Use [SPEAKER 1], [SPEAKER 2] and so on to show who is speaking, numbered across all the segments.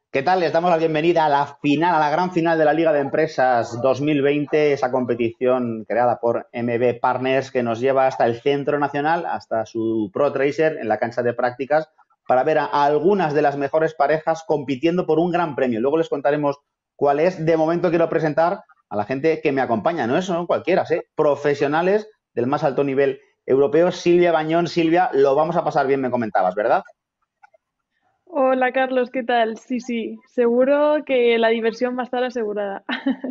[SPEAKER 1] ¿Qué tal? Les damos la bienvenida a la final, a la gran final de la Liga de Empresas 2020, esa competición creada por MB Partners que nos lleva hasta el Centro Nacional, hasta su Pro Tracer en la cancha de prácticas, para ver a algunas de las mejores parejas compitiendo por un gran premio. Luego les contaremos cuál es. De momento quiero presentar a la gente que me acompaña, no son cualquiera, profesionales del más alto nivel europeo. Silvia Bañón, Silvia, lo vamos a pasar bien, me comentabas, ¿verdad?
[SPEAKER 2] Hola Carlos, ¿qué tal? Sí, sí, seguro que la diversión va a estar asegurada.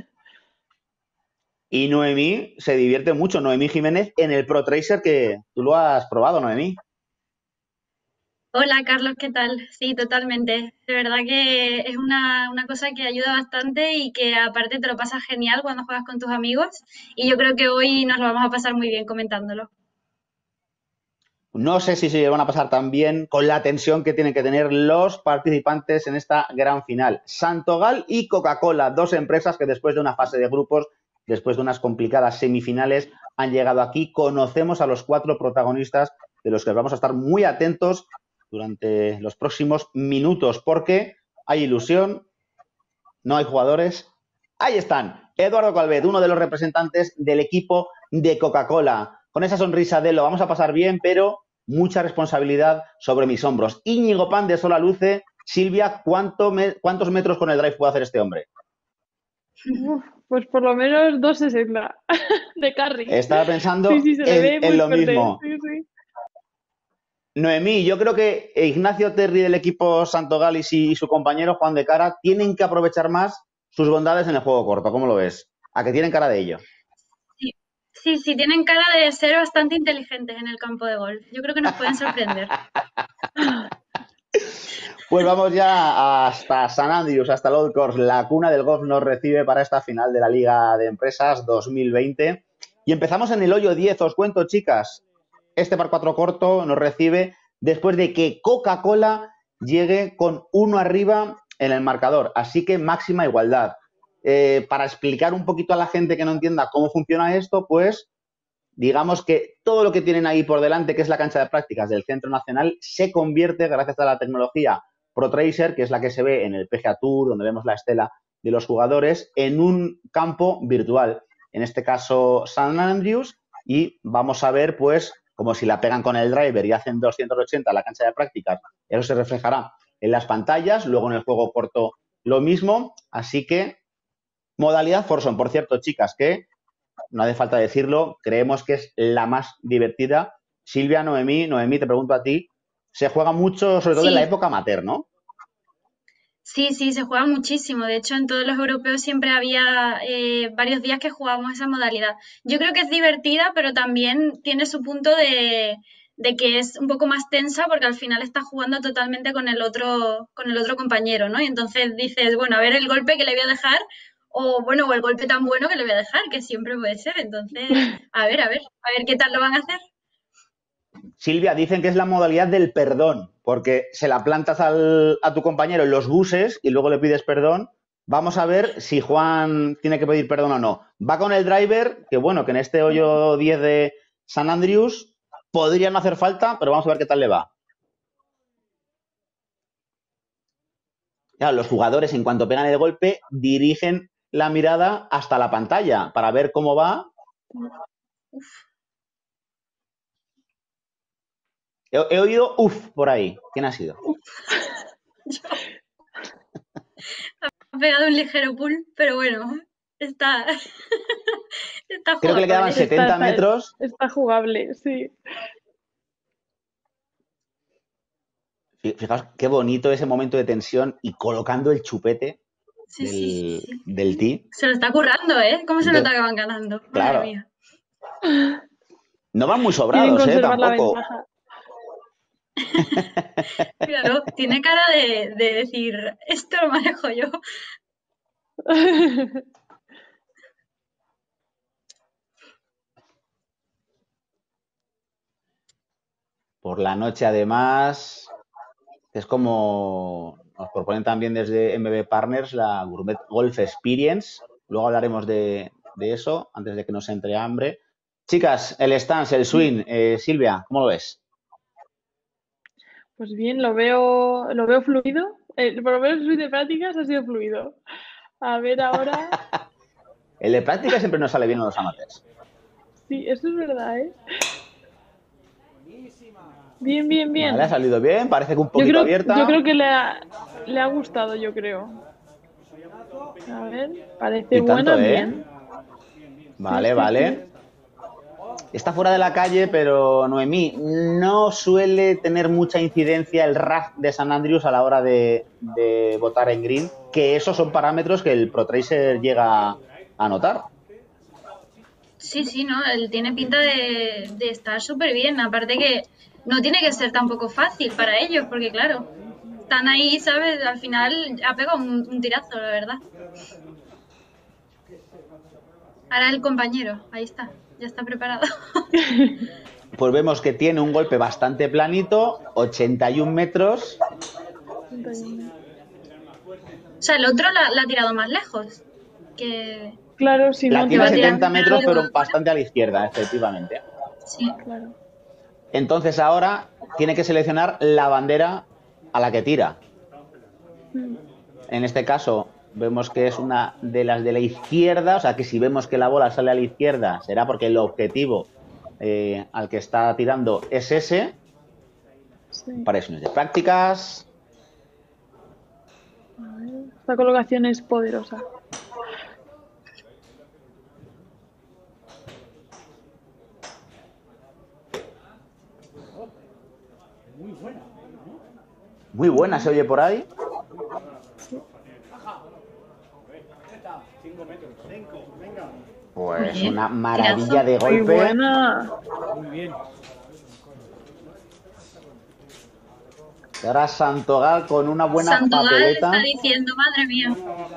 [SPEAKER 1] Y Noemí se divierte mucho, Noemí Jiménez, en el Pro Tracer que tú lo has probado, Noemí.
[SPEAKER 3] Hola Carlos, ¿qué tal? Sí, totalmente. De verdad que es una cosa que ayuda bastante y que aparte te lo pasas genial cuando juegas con tus amigos y yo creo que hoy nos lo vamos a pasar muy bien comentándolo.
[SPEAKER 1] No sé si se van a pasar tan bien con la tensión que tienen que tener los participantes en esta gran final. Santogal y Coca-Cola, dos empresas que después de una fase de grupos, después de unas complicadas semifinales, han llegado aquí. Conocemos a los cuatro protagonistas de los que vamos a estar muy atentos durante los próximos minutos porque hay ilusión, no hay jugadores. Ahí están. Eduardo Calvet, uno de los representantes del equipo de Coca-Cola. Con esa sonrisa de lo vamos a pasar bien, pero mucha responsabilidad sobre mis hombros. Íñigo Pan de Sola Luce. Silvia, ¿cuántos metros con el drive puede hacer este hombre?
[SPEAKER 2] Uf, pues por lo menos 260 de carry.
[SPEAKER 1] Estaba
[SPEAKER 2] Sí,
[SPEAKER 1] pensando
[SPEAKER 2] sí, se le ve
[SPEAKER 1] en
[SPEAKER 2] muy
[SPEAKER 1] lo
[SPEAKER 2] fuerte.
[SPEAKER 1] mismo.
[SPEAKER 2] Sí, sí.
[SPEAKER 1] Noemí, yo creo que Ignacio Terry del equipo Santogalis y su compañero Juan de Cara tienen que aprovechar más sus bondades en el juego corto. ¿Cómo lo ves? ¿A que tienen cara de ello?
[SPEAKER 3] Sí, sí, sí, tienen cara de ser bastante inteligentes en el campo de golf. Yo creo que nos pueden sorprender.
[SPEAKER 1] Pues vamos ya hasta San Andrews, hasta el Old Course. La cuna del golf nos recibe para esta final de la Liga de Empresas 2020. Y empezamos en el hoyo 10. Os cuento, chicas. Este par 4 corto nos recibe después de que Coca-Cola llegue con uno arriba en el marcador. Así que máxima igualdad. Para explicar un poquito a la gente que no entienda cómo funciona esto, pues digamos que todo lo que tienen ahí por delante, que es la cancha de prácticas del Centro Nacional, se convierte, gracias a la tecnología ProTracer, que es la que se ve en el PGA Tour, donde vemos la estela de los jugadores, en un campo virtual. En este caso, San Andrews, y vamos a ver, pues, como si la pegan con el driver y hacen 280 la cancha de prácticas, eso se reflejará en las pantallas, luego en el juego corto lo mismo, así que modalidad Forson, por cierto, chicas, que no hace falta decirlo, creemos que es la más divertida. Silvia, Noemí, te pregunto a ti, se juega mucho, sobre todo en la
[SPEAKER 3] Sí,
[SPEAKER 1] época amateur, ¿no?
[SPEAKER 3] sí, sí, se juega muchísimo. De hecho, en todos los europeos siempre había varios días que jugábamos esa modalidad. Yo creo que es divertida, pero también tiene su punto de que es un poco más tensa porque al final estás jugando totalmente con el otro compañero, ¿no? Y entonces dices, bueno, a ver el golpe que le voy a dejar, o bueno, o el golpe tan bueno que le voy a dejar, que siempre puede ser. Entonces, a ver qué tal lo van a hacer.
[SPEAKER 1] Silvia, dicen que es la modalidad del perdón, porque se la plantas a tu compañero en los buses y luego le pides perdón. Vamos a ver si Juan tiene que pedir perdón o no. Va con el driver, que bueno, que en este hoyo 10 de San Andrews podría no hacer falta, pero vamos a ver qué tal le va. Claro, los jugadores, en cuanto pegan el golpe, dirigen la mirada hasta la pantalla para ver cómo va. He oído uff por ahí. ¿Quién ha sido?
[SPEAKER 3] Ha pegado un ligero pull, pero bueno, está, está
[SPEAKER 1] Creo que le quedaban
[SPEAKER 3] jugable.
[SPEAKER 1] 70 metros.
[SPEAKER 2] Está jugable, sí.
[SPEAKER 1] Fijaos qué bonito ese momento de tensión y colocando el chupete
[SPEAKER 3] Sí, sí, sí,
[SPEAKER 1] del,
[SPEAKER 3] sí.
[SPEAKER 1] del tee.
[SPEAKER 3] Se lo está currando, ¿eh? ¿Cómo se nota
[SPEAKER 1] Entonces,
[SPEAKER 3] que van ganando? Madre
[SPEAKER 1] claro,
[SPEAKER 3] mía.
[SPEAKER 1] no van muy
[SPEAKER 2] Quieren
[SPEAKER 1] sobrados,
[SPEAKER 2] conservar la
[SPEAKER 1] tampoco.
[SPEAKER 2] ventaja.
[SPEAKER 3] Míralo, tiene cara de decir, esto lo manejo yo.
[SPEAKER 1] Por la noche, además, es como nos proponen también desde MB Partners la Gourmet Golf Experience. Luego hablaremos de eso antes de que nos entre hambre. Chicas, el stance, el swing, Silvia, ¿cómo lo ves?
[SPEAKER 2] Pues bien, lo veo fluido. Por lo menos el de prácticas ha sido fluido. A ver ahora.
[SPEAKER 1] El de práctica siempre nos sale bien a los amateurs.
[SPEAKER 2] Sí, eso es verdad, ¿eh? Bien, bien, bien.
[SPEAKER 1] Vale, ha salido bien, parece que un poquito abierta.
[SPEAKER 2] Yo creo que le ha gustado, yo creo. A ver, parece
[SPEAKER 1] Y tanto,
[SPEAKER 2] buena, bien.
[SPEAKER 1] Vale,
[SPEAKER 2] Sí, sí,
[SPEAKER 1] vale.
[SPEAKER 2] sí.
[SPEAKER 1] Está fuera de la calle, pero Noemí, no suele tener mucha incidencia el RAF de St Andrews a la hora de botar en green, que esos son parámetros que el ProTracer llega a notar.
[SPEAKER 3] Sí, sí, ¿no? Él tiene pinta de estar súper bien. Aparte que no tiene que ser tampoco fácil para ellos, porque claro, están ahí, ¿sabes? Al final ha pegado un tirazo, la verdad. Ahora el compañero, ahí está, ya está preparado.
[SPEAKER 1] Pues vemos que tiene un golpe bastante planito, 81 metros.
[SPEAKER 3] O sea, el otro la ha tirado más lejos. Que...
[SPEAKER 2] Claro, si
[SPEAKER 1] La
[SPEAKER 2] no te
[SPEAKER 1] tiene
[SPEAKER 2] va
[SPEAKER 1] a
[SPEAKER 2] a tirar
[SPEAKER 1] 70 metros,
[SPEAKER 3] claro.
[SPEAKER 1] pero bastante a la izquierda, efectivamente.
[SPEAKER 3] Sí.
[SPEAKER 2] Claro.
[SPEAKER 1] Entonces ahora tiene que seleccionar la bandera a la que tira. En este caso vemos que es una de las de la izquierda, o sea que si vemos que la bola sale a la izquierda será porque el objetivo al que está tirando es ese.
[SPEAKER 2] Sí.
[SPEAKER 1] Para sesiones de prácticas.
[SPEAKER 2] A ver, esta colocación es poderosa.
[SPEAKER 1] Muy buena se oye por ahí. Pues una maravilla de
[SPEAKER 2] Muy
[SPEAKER 1] golpe.
[SPEAKER 2] buena.
[SPEAKER 4] Muy bien.
[SPEAKER 1] Y ahora Santogal con una buena
[SPEAKER 3] Sandoval
[SPEAKER 1] papeleta.
[SPEAKER 3] está diciendo, madre mía.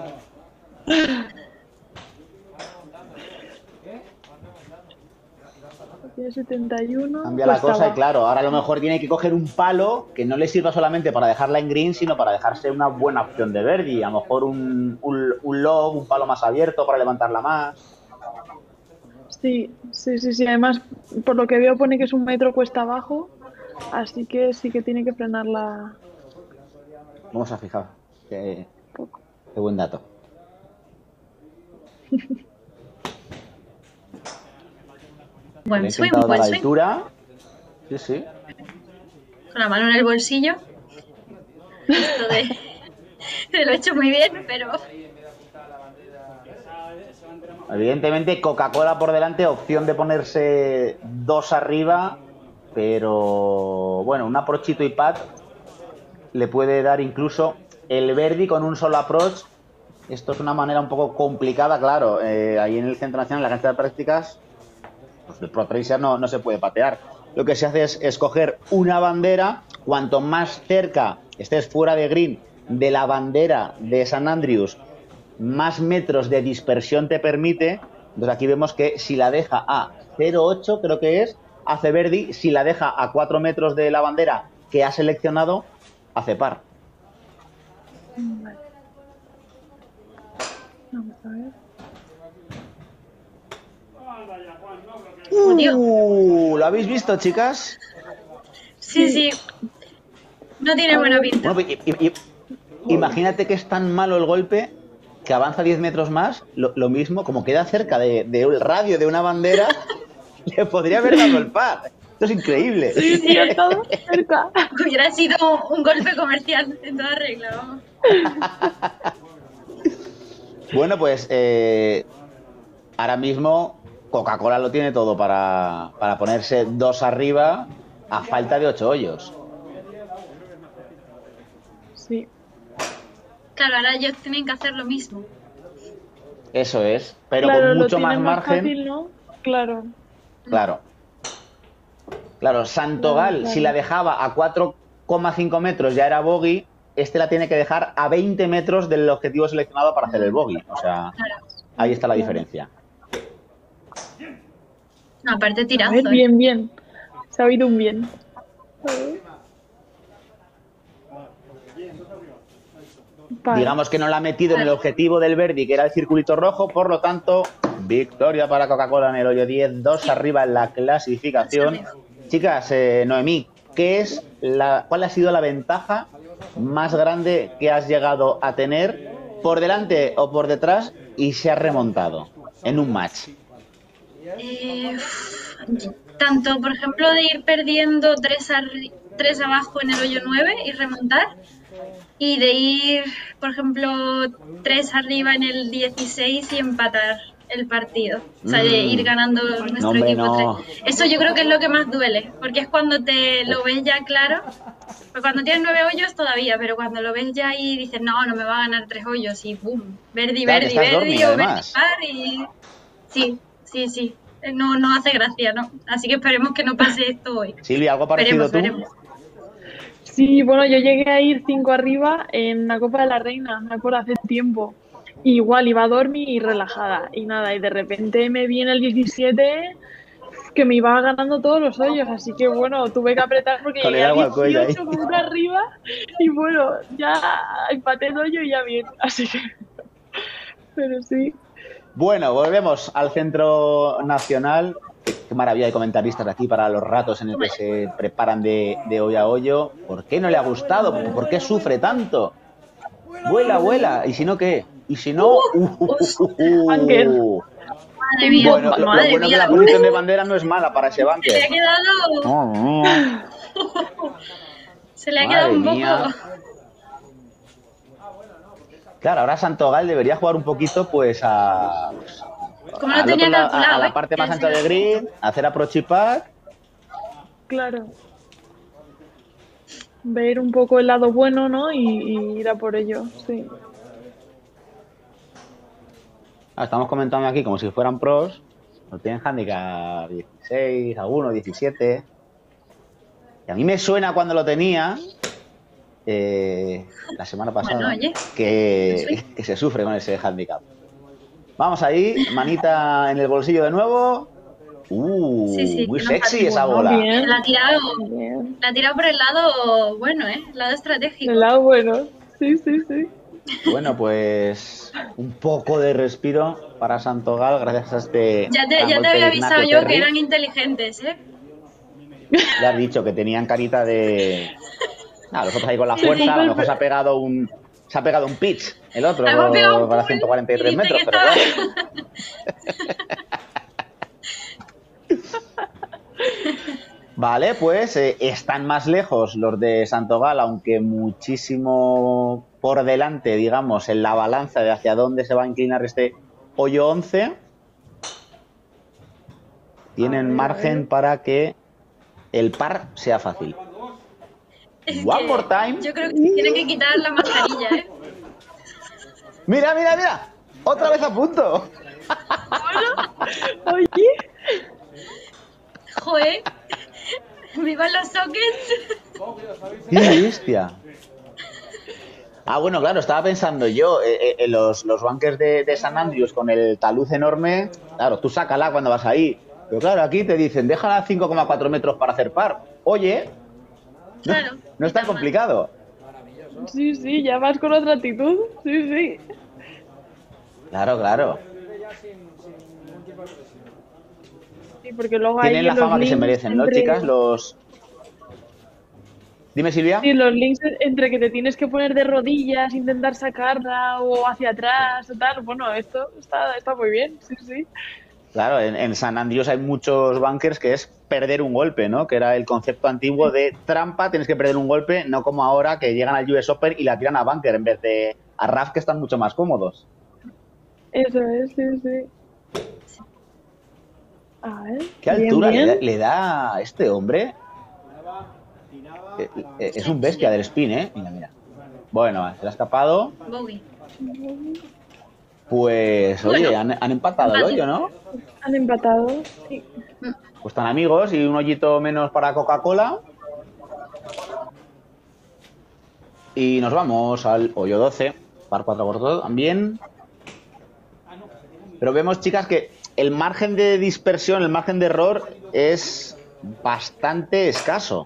[SPEAKER 2] Tiene 71.
[SPEAKER 1] Cambia la
[SPEAKER 2] pues
[SPEAKER 1] cosa y
[SPEAKER 2] estaba.
[SPEAKER 1] claro, ahora a lo mejor tiene que coger un palo que no le sirva solamente para dejarla en green, sino para dejarse una buena opción de birdie. A lo mejor un lob, un palo más abierto para levantarla más.
[SPEAKER 2] Sí, sí, sí, sí. Además, por lo que veo pone que es 1 metro cuesta abajo, así que sí que tiene que frenarla
[SPEAKER 1] Vamos a fijar. Qué
[SPEAKER 2] poco.
[SPEAKER 1] buen dato.
[SPEAKER 3] Buen
[SPEAKER 1] Le he
[SPEAKER 3] swing,
[SPEAKER 1] intentado
[SPEAKER 3] buen
[SPEAKER 1] dar
[SPEAKER 3] swing.
[SPEAKER 1] altura. Sí, sí.
[SPEAKER 3] Con la mano en el bolsillo. Esto de... lo he hecho muy bien, pero...
[SPEAKER 1] Evidentemente, Coca-Cola por delante, opción de ponerse 2 arriba, pero bueno, un approachito y pad le puede dar incluso el birdie con un solo approach. Esto es una manera un poco complicada, claro. Ahí en el Centro Nacional, en la cancha de prácticas, pues el ProTracer no se puede patear. Lo que se hace es escoger una bandera. Cuanto más cerca estés fuera de green de la bandera de St Andrews, más metros de dispersión te permite. Entonces aquí vemos que si la deja a 0,8, creo que es, hace birdie. Si la deja a 4 metros de la bandera que ha seleccionado, hace par.
[SPEAKER 2] Vale. Vamos a ver.
[SPEAKER 1] ¿Lo habéis visto, chicas?
[SPEAKER 3] Sí, sí. No tiene buena pinta.
[SPEAKER 1] Bueno, imagínate que es tan malo el golpe que avanza 10 metros más, lo mismo, como queda cerca del radio de una bandera, le podría haber dado el par. Esto es increíble.
[SPEAKER 2] Sí, sí, ha estado cerca.
[SPEAKER 3] Hubiera sido un golpe comercial en toda regla, vamos.
[SPEAKER 1] Bueno, pues ahora mismo Coca-Cola lo tiene todo para ponerse 2 arriba a falta de 8 hoyos.
[SPEAKER 2] Sí.
[SPEAKER 3] Claro, ahora ellos tienen que hacer lo mismo.
[SPEAKER 1] Eso es, pero
[SPEAKER 2] Claro,
[SPEAKER 1] con
[SPEAKER 2] lo
[SPEAKER 1] mucho
[SPEAKER 2] tiene
[SPEAKER 1] más margen.
[SPEAKER 2] fácil, ¿no? Claro.
[SPEAKER 1] Claro. Claro, Santogal,
[SPEAKER 2] Claro.
[SPEAKER 1] si la dejaba a 4,5 metros ya era bogey, este la tiene que dejar a 20 metros del objetivo seleccionado para hacer el bogey. O sea, ahí está la diferencia.
[SPEAKER 3] No, aparte
[SPEAKER 2] A
[SPEAKER 3] tirazo,
[SPEAKER 2] ver, bien, bien. Se ha oído un bien. Vale.
[SPEAKER 1] Digamos que no la ha metido en el objetivo del birdie, que era el circulito rojo, por lo tanto, victoria para Coca-Cola en el hoyo 10, 2 arriba en la clasificación. Chicas, Noemí, ¿cuál ha sido la ventaja más grande que has llegado a tener por delante o por detrás y se ha remontado en un match?
[SPEAKER 3] Eh, tanto, por ejemplo, de ir perdiendo 3 abajo en el hoyo 9 y remontar, y de ir, por ejemplo, 3 arriba en el 16 y empatar el partido. O sea, de ir ganando nuestro
[SPEAKER 1] hombre,
[SPEAKER 3] equipo
[SPEAKER 1] no.
[SPEAKER 3] 3. Eso yo creo que es lo que más duele, porque es cuando te lo ves ya claro. Pues cuando tienes 9 hoyos todavía, pero cuando lo ves ya y dices, no, no me va a ganar 3 hoyos y boom, Verdi,
[SPEAKER 1] Claro, que
[SPEAKER 3] Verdi,
[SPEAKER 1] estás
[SPEAKER 3] Verdi
[SPEAKER 1] dormida,
[SPEAKER 3] o Verdi
[SPEAKER 1] además.
[SPEAKER 3] par y... Sí, sí, sí. No, no hace gracia, ¿no? Así que esperemos que no pase esto hoy.
[SPEAKER 1] Silvia, ¿algo parecido tú?
[SPEAKER 3] Veremos.
[SPEAKER 2] Sí, bueno, yo llegué a ir 5 arriba en la Copa de la Reina, me acuerdo hace tiempo. Igual iba a dormir y relajada y nada, y de repente me vi en el 17 que me iba ganando todos los hoyos, así que bueno, tuve que apretar porque
[SPEAKER 1] Con
[SPEAKER 2] llegué
[SPEAKER 1] el
[SPEAKER 2] al
[SPEAKER 1] agua al cuello ahí.
[SPEAKER 2] 18 con uno arriba y bueno, ya empaté el hoyo y ya bien, así que... Pero sí.
[SPEAKER 1] Bueno, volvemos al Centro Nacional. Qué maravilla de comentaristas aquí para los ratos en el que se preparan de hoyo a hoyo. ¿Por qué no le ha gustado? ¿Por qué sufre tanto? Vuela, vuela. ¿Y si no qué? ¿Y si no?
[SPEAKER 2] Bunker.
[SPEAKER 3] Madre mía,
[SPEAKER 1] Bueno, lo
[SPEAKER 3] madre
[SPEAKER 1] bueno que
[SPEAKER 3] mía.
[SPEAKER 1] la posición de bandera no es mala para ese
[SPEAKER 3] Se le
[SPEAKER 1] bunker.
[SPEAKER 3] ha quedado... Se le ha quedado
[SPEAKER 1] Madre
[SPEAKER 3] un poco...
[SPEAKER 1] mía. Claro, ahora Santogal debería jugar un poquito pues a...
[SPEAKER 3] Como lo
[SPEAKER 1] al
[SPEAKER 3] tenía
[SPEAKER 1] otro lado,
[SPEAKER 3] calculado,
[SPEAKER 1] a la parte más ancha del green, hacer approach y putt.
[SPEAKER 2] Claro. Ver un poco el lado bueno, ¿no? Y ir a por ello, sí.
[SPEAKER 1] Estamos comentando aquí como si fueran pros. No tienen handicap 16, alguno 17. Y a mí me suena cuando lo tenía la semana pasada,
[SPEAKER 3] Bueno, oye,
[SPEAKER 1] que se sufre con ese handicap. Vamos ahí, manita en el bolsillo de nuevo.
[SPEAKER 3] Sí,
[SPEAKER 1] Muy
[SPEAKER 3] que
[SPEAKER 1] sexy esa
[SPEAKER 2] Bueno,
[SPEAKER 1] bola.
[SPEAKER 2] bien.
[SPEAKER 3] La ha tirado
[SPEAKER 2] Bien.
[SPEAKER 3] por el lado bueno, el lado estratégico.
[SPEAKER 2] El lado bueno. Sí, sí, sí.
[SPEAKER 1] Bueno, pues un poco de respiro para Santogal gracias a este
[SPEAKER 3] Ya te
[SPEAKER 1] gran golpe
[SPEAKER 3] había
[SPEAKER 1] de
[SPEAKER 3] avisado
[SPEAKER 1] Ignacio
[SPEAKER 3] yo que
[SPEAKER 1] Terry.
[SPEAKER 3] eran inteligentes, ¿eh?
[SPEAKER 1] Ya has dicho que tenían carita de... los otros ahí con la fuerza, a lo mejor se ha pegado un pitch, el otro,
[SPEAKER 3] Hemos pegado un
[SPEAKER 1] para
[SPEAKER 3] pull
[SPEAKER 1] 143
[SPEAKER 3] y dice
[SPEAKER 1] metros,
[SPEAKER 3] que
[SPEAKER 1] pero
[SPEAKER 3] estaba...
[SPEAKER 1] bueno. Vale, pues están más lejos los de Santogal, aunque muchísimo por delante, digamos, en la balanza de hacia dónde se va a inclinar este hoyo 11. Tienen margen para que el par sea fácil.
[SPEAKER 3] Es
[SPEAKER 1] One
[SPEAKER 3] que
[SPEAKER 1] more time.
[SPEAKER 3] yo creo que se tienen que quitar la mascarilla, ¿eh?
[SPEAKER 1] Mira, mira, mira. Otra vez a punto.
[SPEAKER 2] Oye,
[SPEAKER 3] Joder. ¡Vivan los sockets!
[SPEAKER 1] ¡Qué bestia! Bueno, claro, estaba pensando yo, los bunkers de San Andrews con el talud enorme, claro, tú sácala cuando vas ahí. Pero claro, aquí te dicen, déjala 5,4 metros para hacer par. Oye,
[SPEAKER 3] Claro.
[SPEAKER 1] no es tan complicado.
[SPEAKER 2] sí, sí, ya vas con otra actitud. Sí, sí.
[SPEAKER 1] Claro, claro.
[SPEAKER 2] Sí, porque luego hay
[SPEAKER 1] Tienen la
[SPEAKER 2] los
[SPEAKER 1] fama que se
[SPEAKER 2] links
[SPEAKER 1] merecen, ¿no,
[SPEAKER 2] entre...
[SPEAKER 1] chicas? Dime, Silvia.
[SPEAKER 2] Sí, los links entre que te tienes que poner de rodillas, intentar sacarla o hacia atrás o tal. Bueno, esto está muy bien, sí, sí.
[SPEAKER 1] Claro, en San Andrews hay muchos bunkers que es perder un golpe, ¿no? Que era el concepto antiguo de trampa, tienes que perder un golpe, no como ahora que llegan al US Open y la tiran a bunker en vez de a RAF, que están mucho más cómodos.
[SPEAKER 2] Eso es, sí, sí. A ver.
[SPEAKER 1] ¿Qué
[SPEAKER 2] bien,
[SPEAKER 1] altura
[SPEAKER 2] bien.
[SPEAKER 1] le da a este hombre? Es un bestia del spin, ¿eh? Mira, mira. Bueno, se le ha escapado.
[SPEAKER 3] Bogey.
[SPEAKER 1] Pues, oye,
[SPEAKER 3] Bueno,
[SPEAKER 1] han empatado el
[SPEAKER 3] empate.
[SPEAKER 1] hoyo, ¿no?
[SPEAKER 2] Han empatado, sí.
[SPEAKER 1] Pues están amigos y un hoyito menos para Coca-Cola. Y nos vamos al hoyo 12, par 4 por todo también. Pero vemos, chicas, que el margen de dispersión, el margen de error es bastante escaso.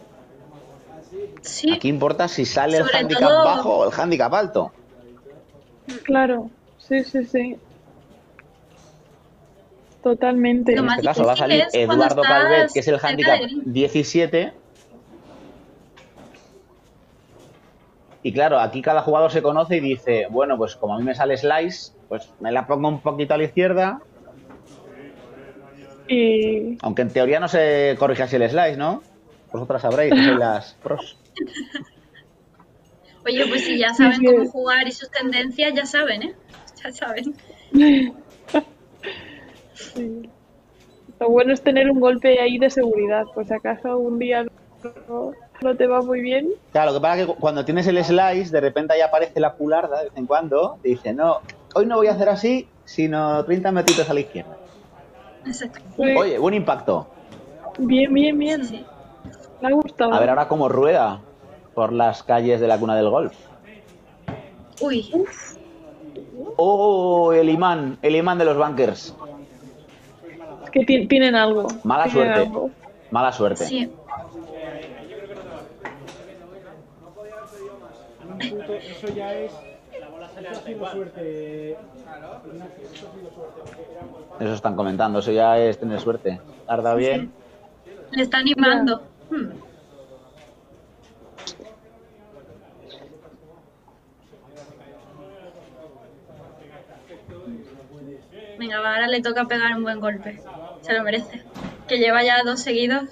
[SPEAKER 3] Sí.
[SPEAKER 1] Aquí importa si sale el
[SPEAKER 3] Sobre
[SPEAKER 1] handicap
[SPEAKER 3] todo-
[SPEAKER 1] bajo o el handicap alto.
[SPEAKER 2] Claro, sí, sí, sí. Totalmente.
[SPEAKER 3] Lo
[SPEAKER 1] En
[SPEAKER 3] más
[SPEAKER 1] este caso va a
[SPEAKER 3] difícil
[SPEAKER 1] salir
[SPEAKER 3] es cuando
[SPEAKER 1] Eduardo
[SPEAKER 3] estás
[SPEAKER 1] Calvet, que es el
[SPEAKER 3] cerca
[SPEAKER 1] handicap
[SPEAKER 3] del green.
[SPEAKER 1] 17. Y claro, aquí cada jugador se conoce y dice, bueno, pues como a mí me sale slice, pues me la pongo un poquito a la izquierda,
[SPEAKER 2] Y
[SPEAKER 1] aunque en teoría no se corrige así el slice, ¿no? Vosotras sabréis, que sois las pros.
[SPEAKER 3] Oye, pues si ya
[SPEAKER 2] sí,
[SPEAKER 3] saben
[SPEAKER 2] sí,
[SPEAKER 3] cómo jugar y sus tendencias, ya saben, ¿eh? Ya saben.
[SPEAKER 2] sí. Lo bueno es tener un golpe ahí de seguridad, por si acaso un día no te va muy bien.
[SPEAKER 1] Claro, lo que pasa es que cuando tienes el slice, de repente ahí aparece la pularda de vez en cuando, te dice, no, hoy no voy a hacer así, sino 30 metitos a la izquierda.
[SPEAKER 3] Exacto.
[SPEAKER 2] Sí,
[SPEAKER 1] Oye, buen impacto.
[SPEAKER 2] bien, bien,
[SPEAKER 3] Sí,
[SPEAKER 2] bien.
[SPEAKER 3] sí.
[SPEAKER 2] Me ha
[SPEAKER 1] A ver
[SPEAKER 2] gustado.
[SPEAKER 1] ahora cómo rueda por las calles de la cuna del golf.
[SPEAKER 3] Uy,
[SPEAKER 1] Oh, el imán de los bunkers.
[SPEAKER 2] Es que tienen algo.
[SPEAKER 1] Mala
[SPEAKER 2] Tienen
[SPEAKER 1] suerte,
[SPEAKER 2] algo.
[SPEAKER 1] mala suerte.
[SPEAKER 3] sí.
[SPEAKER 4] Eso ya es. Eso ha sido suerte.
[SPEAKER 1] Eso están comentando, eso ya es tener suerte. Tarda bien.
[SPEAKER 3] Le está animando. Venga, va, ahora le toca pegar un buen golpe. Se lo merece. Que lleva ya 2 seguidos.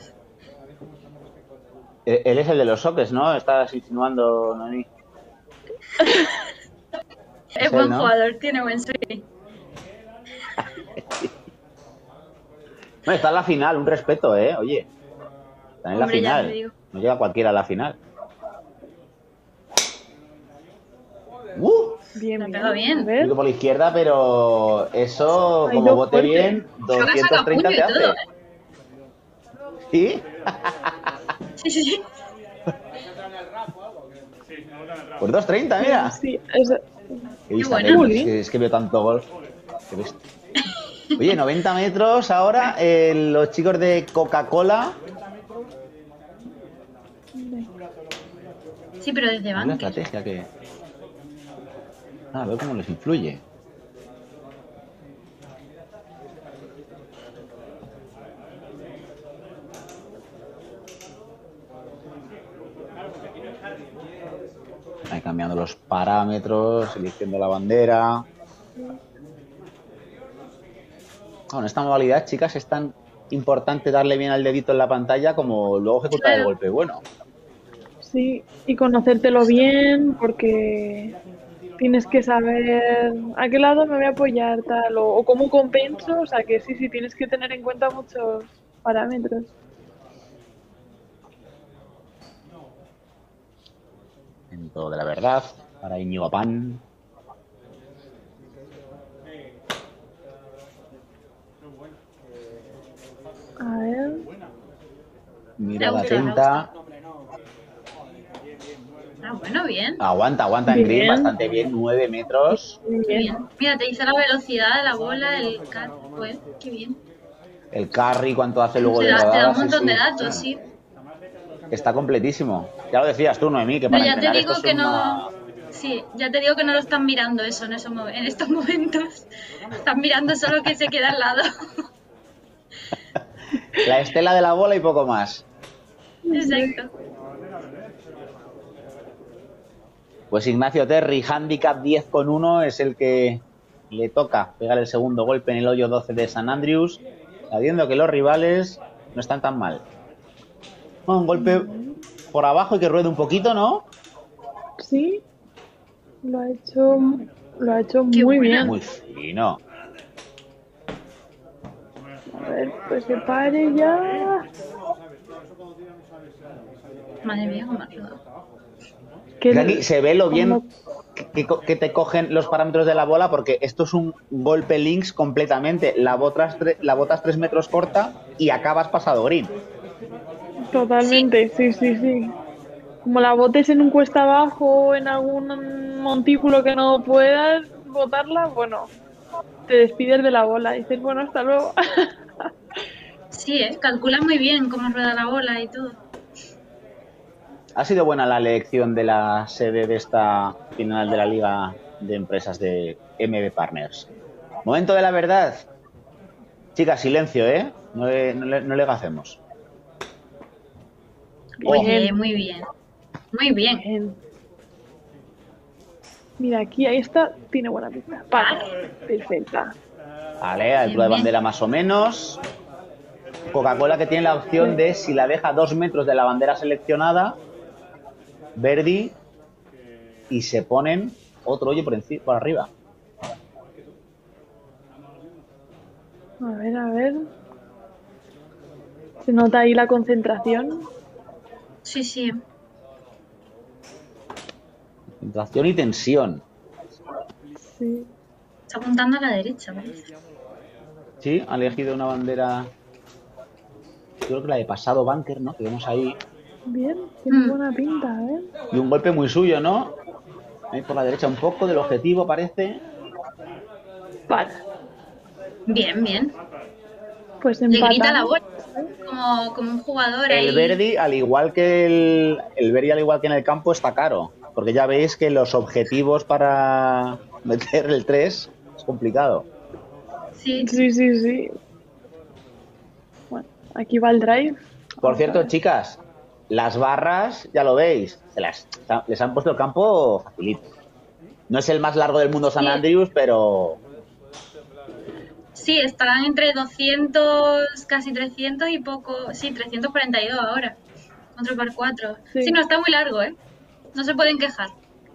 [SPEAKER 1] Él es el de los soques, ¿no? Estás insinuando, Noemí.
[SPEAKER 3] Es
[SPEAKER 1] él,
[SPEAKER 3] buen
[SPEAKER 1] ¿no?
[SPEAKER 3] jugador, tiene buen swing.
[SPEAKER 1] No, está en la final, un respeto, ¿eh? Oye, está en la
[SPEAKER 3] Hombre, ya te
[SPEAKER 1] final.
[SPEAKER 3] digo.
[SPEAKER 1] No llega cualquiera a la final.
[SPEAKER 2] Bien,
[SPEAKER 3] La
[SPEAKER 2] bien.
[SPEAKER 3] pega bien.
[SPEAKER 2] A
[SPEAKER 1] Un
[SPEAKER 2] ver.
[SPEAKER 1] poquito por la izquierda, pero eso,
[SPEAKER 2] Ha
[SPEAKER 1] como
[SPEAKER 2] ido
[SPEAKER 1] bote
[SPEAKER 2] fuerte.
[SPEAKER 1] bien,
[SPEAKER 3] Creo que saca
[SPEAKER 1] 230
[SPEAKER 3] puño
[SPEAKER 1] te
[SPEAKER 3] y
[SPEAKER 1] hace.
[SPEAKER 3] todo, ¿eh?
[SPEAKER 1] ¿Sí?
[SPEAKER 3] Sí, sí, sí.
[SPEAKER 1] Pues 230, mira.
[SPEAKER 2] Sí,
[SPEAKER 1] Qué vista
[SPEAKER 3] bueno.
[SPEAKER 1] tengo,
[SPEAKER 2] Muy
[SPEAKER 1] es
[SPEAKER 2] bien.
[SPEAKER 1] que veo tanto golf. Qué bestia. Oye, 90 metros ahora, los chicos de Coca-Cola.
[SPEAKER 3] Sí, pero desde
[SPEAKER 1] Es la
[SPEAKER 3] banque.
[SPEAKER 1] estrategia que. Ah, a ver cómo les influye. Ahí cambiando los parámetros, eligiendo la bandera. Bueno, en esta modalidad, chicas, es tan importante darle bien al dedito en la pantalla como luego ejecutar el
[SPEAKER 3] Claro.
[SPEAKER 1] golpe bueno.
[SPEAKER 2] Sí, y conocértelo bien porque tienes que saber a qué lado me voy a apoyar, tal, o cómo compenso, o sea que sí, sí, tienes que tener en cuenta muchos parámetros.
[SPEAKER 1] En todo de la verdad, para Íñigo Pan.
[SPEAKER 2] A ver,
[SPEAKER 1] Mirada
[SPEAKER 3] Le gusta, le
[SPEAKER 1] atenta.
[SPEAKER 3] Ah, bueno, bien.
[SPEAKER 1] Aguanta en green
[SPEAKER 2] Bien.
[SPEAKER 1] bastante bien, 9 metros.
[SPEAKER 2] muy
[SPEAKER 3] Qué
[SPEAKER 2] bien.
[SPEAKER 3] bien. Mira, te dice la velocidad de la bola, el cat. Pues, qué bien.
[SPEAKER 1] El carry, cuánto hace luego
[SPEAKER 3] Te
[SPEAKER 1] de
[SPEAKER 3] da
[SPEAKER 1] rodada.
[SPEAKER 3] un montón
[SPEAKER 1] sí,
[SPEAKER 3] de
[SPEAKER 1] sí.
[SPEAKER 3] datos, sí.
[SPEAKER 1] Está completísimo. Ya lo decías tú, Noemí, que
[SPEAKER 3] Pero
[SPEAKER 1] para
[SPEAKER 3] ya te
[SPEAKER 1] entrenar
[SPEAKER 3] digo
[SPEAKER 1] esto
[SPEAKER 3] que
[SPEAKER 1] es una...
[SPEAKER 3] no. Sí, ya te digo que no lo están mirando eso en estos momentos. Están mirando solo que se queda al lado.
[SPEAKER 1] La estela de la bola y poco más.
[SPEAKER 3] Exacto.
[SPEAKER 1] Pues Ignacio Terry, handicap 10,1, es el que le toca pegar el segundo golpe en el hoyo 12 de San Andrews, sabiendo que los rivales no están tan mal. Bueno, un golpe por abajo y que ruede un poquito, ¿no?
[SPEAKER 2] Sí, lo ha hecho
[SPEAKER 3] Qué
[SPEAKER 2] muy
[SPEAKER 3] buena.
[SPEAKER 2] bien.
[SPEAKER 1] Muy fino.
[SPEAKER 2] A ver, pues que pare ya.
[SPEAKER 3] Madre mía, cómo ha rodado.
[SPEAKER 2] Que
[SPEAKER 1] Y aquí se ve lo bien
[SPEAKER 2] como-
[SPEAKER 1] que te cogen los parámetros de la bola, porque esto es un golpe links completamente. La botas 3 metros corta y acabas pasado green.
[SPEAKER 2] Totalmente, sí, sí, sí. Como la botes en un cuesta abajo o en algún montículo que no puedas botarla, bueno, te despides de la bola. Dices, bueno, hasta luego.
[SPEAKER 3] Sí, calcula muy bien cómo rueda la bola y todo.
[SPEAKER 1] Ha sido buena la elección de la sede de esta final de la Liga de Empresas de MB Partners. Momento de la verdad. Chicas, silencio, ¿eh? No le gacemos.
[SPEAKER 3] Oye,
[SPEAKER 2] Bien.
[SPEAKER 3] muy bien. Muy bien.
[SPEAKER 2] Bien. Mira, aquí, ahí está, tiene buena pinta. Vale, perfecta.
[SPEAKER 1] Vale, altura de bandera más o menos. Coca-Cola que tiene la opción de, si la deja 2 metros de la bandera seleccionada, Verdi, y se ponen otro hoyo por arriba.
[SPEAKER 2] A ver, a ver. Se nota ahí la concentración.
[SPEAKER 3] Sí, sí.
[SPEAKER 1] Concentración y tensión.
[SPEAKER 2] Sí.
[SPEAKER 3] Está apuntando a la derecha, parece.
[SPEAKER 1] Sí, ha elegido una bandera, yo creo que la de pasado bunker, ¿no? Que vemos ahí.
[SPEAKER 2] Bien, tiene buena pinta, ¿eh?
[SPEAKER 1] Y un golpe muy suyo, ¿no? Ahí por la derecha un poco del objetivo, parece.
[SPEAKER 2] Vale,
[SPEAKER 3] Bien, bien.
[SPEAKER 2] pues
[SPEAKER 3] Le grita la
[SPEAKER 2] empatan.
[SPEAKER 3] bola. Como un jugador ahí.
[SPEAKER 1] El Verdi, al igual que el Verdi, al igual que en el campo, está caro. Porque ya veis que los objetivos para meter el 3 es complicado.
[SPEAKER 3] Sí.
[SPEAKER 2] Sí, sí, sí. Bueno, aquí va el drive.
[SPEAKER 1] Por cierto, chicas, las barras, ya lo veis, les han puesto el campo facilito. No es el más largo del mundo San
[SPEAKER 3] Sí.
[SPEAKER 1] Andrews, pero
[SPEAKER 3] Sí, estarán entre 200, casi 300 y poco. Sí, 342 ahora. 4x4.
[SPEAKER 2] Sí.
[SPEAKER 3] Sí, no está muy largo, ¿eh? No se pueden quejar.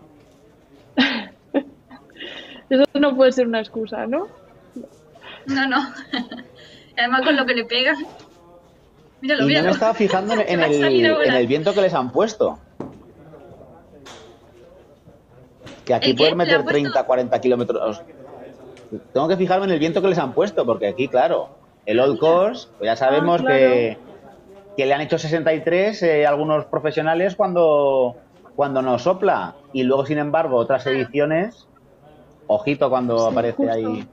[SPEAKER 2] Eso no puede ser una excusa, ¿no?
[SPEAKER 3] No, no. Además con lo que le pegan. Míralo,
[SPEAKER 1] y no
[SPEAKER 3] míralo.
[SPEAKER 1] me estaba fijando
[SPEAKER 3] Se va a salir ahora.
[SPEAKER 1] en el viento que les han puesto. Que aquí
[SPEAKER 3] ¿El qué?
[SPEAKER 1] pueden
[SPEAKER 3] ¿Le
[SPEAKER 1] meter
[SPEAKER 3] han puesto?
[SPEAKER 1] 30, 40 kilómetros. Tengo que fijarme en el viento que les han puesto, porque aquí, claro, el Old Course, pues ya sabemos
[SPEAKER 2] claro.
[SPEAKER 1] que le han hecho 63 algunos profesionales cuando no sopla. Y luego, sin embargo, otras ediciones, ojito cuando
[SPEAKER 2] Sí,
[SPEAKER 1] aparece
[SPEAKER 2] justo.
[SPEAKER 1] ahí.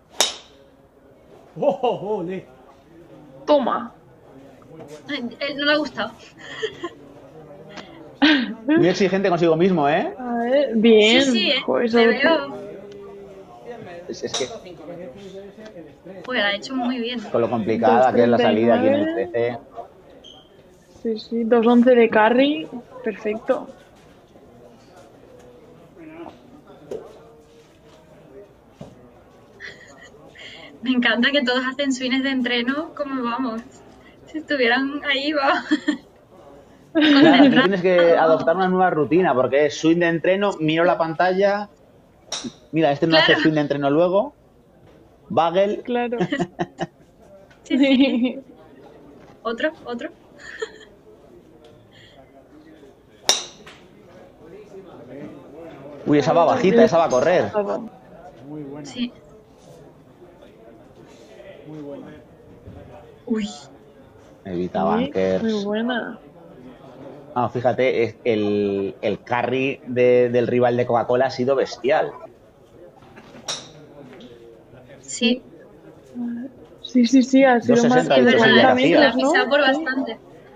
[SPEAKER 4] ¡Oh, ole!
[SPEAKER 2] Toma.
[SPEAKER 3] Ay, no le ha gustado.
[SPEAKER 1] Muy exigente consigo mismo, ¿eh?
[SPEAKER 2] A ver, bien.
[SPEAKER 3] Sí, sí,
[SPEAKER 2] Joder,
[SPEAKER 3] le
[SPEAKER 2] sobre todo.
[SPEAKER 3] veo.
[SPEAKER 1] Es que
[SPEAKER 3] Pues la ha hecho muy bien.
[SPEAKER 1] con lo complicada que es la salida aquí en el 13.
[SPEAKER 2] Sí, sí, 2.11 de carry. Perfecto.
[SPEAKER 3] Me encanta que todos hacen swings de entreno como vamos. Si estuvieran ahí, va.
[SPEAKER 1] Claro, aquí tienes que adoptar una nueva rutina, porque es swing de entreno, miro la pantalla. Mira, este no hace
[SPEAKER 3] Claro.
[SPEAKER 1] swing de entreno luego. Bagel.
[SPEAKER 2] Claro.
[SPEAKER 3] Sí, sí. Otro.
[SPEAKER 1] Uy, esa va bajita, esa va a correr.
[SPEAKER 4] Muy buena,
[SPEAKER 3] Sí.
[SPEAKER 4] muy buena.
[SPEAKER 3] Uy.
[SPEAKER 1] Evita
[SPEAKER 2] Muy
[SPEAKER 1] bunkers.
[SPEAKER 2] buena.
[SPEAKER 1] Ah, fíjate, el carry del rival de Coca-Cola ha sido bestial.
[SPEAKER 3] Sí.
[SPEAKER 2] Sí, sí, sí, ha sido más
[SPEAKER 1] 2.60
[SPEAKER 2] que
[SPEAKER 1] ha
[SPEAKER 2] de
[SPEAKER 1] dicho Silvia
[SPEAKER 2] 40
[SPEAKER 1] García.
[SPEAKER 3] La ha
[SPEAKER 2] metros, ¿no?
[SPEAKER 3] pisado por
[SPEAKER 2] Sí.
[SPEAKER 3] bastante.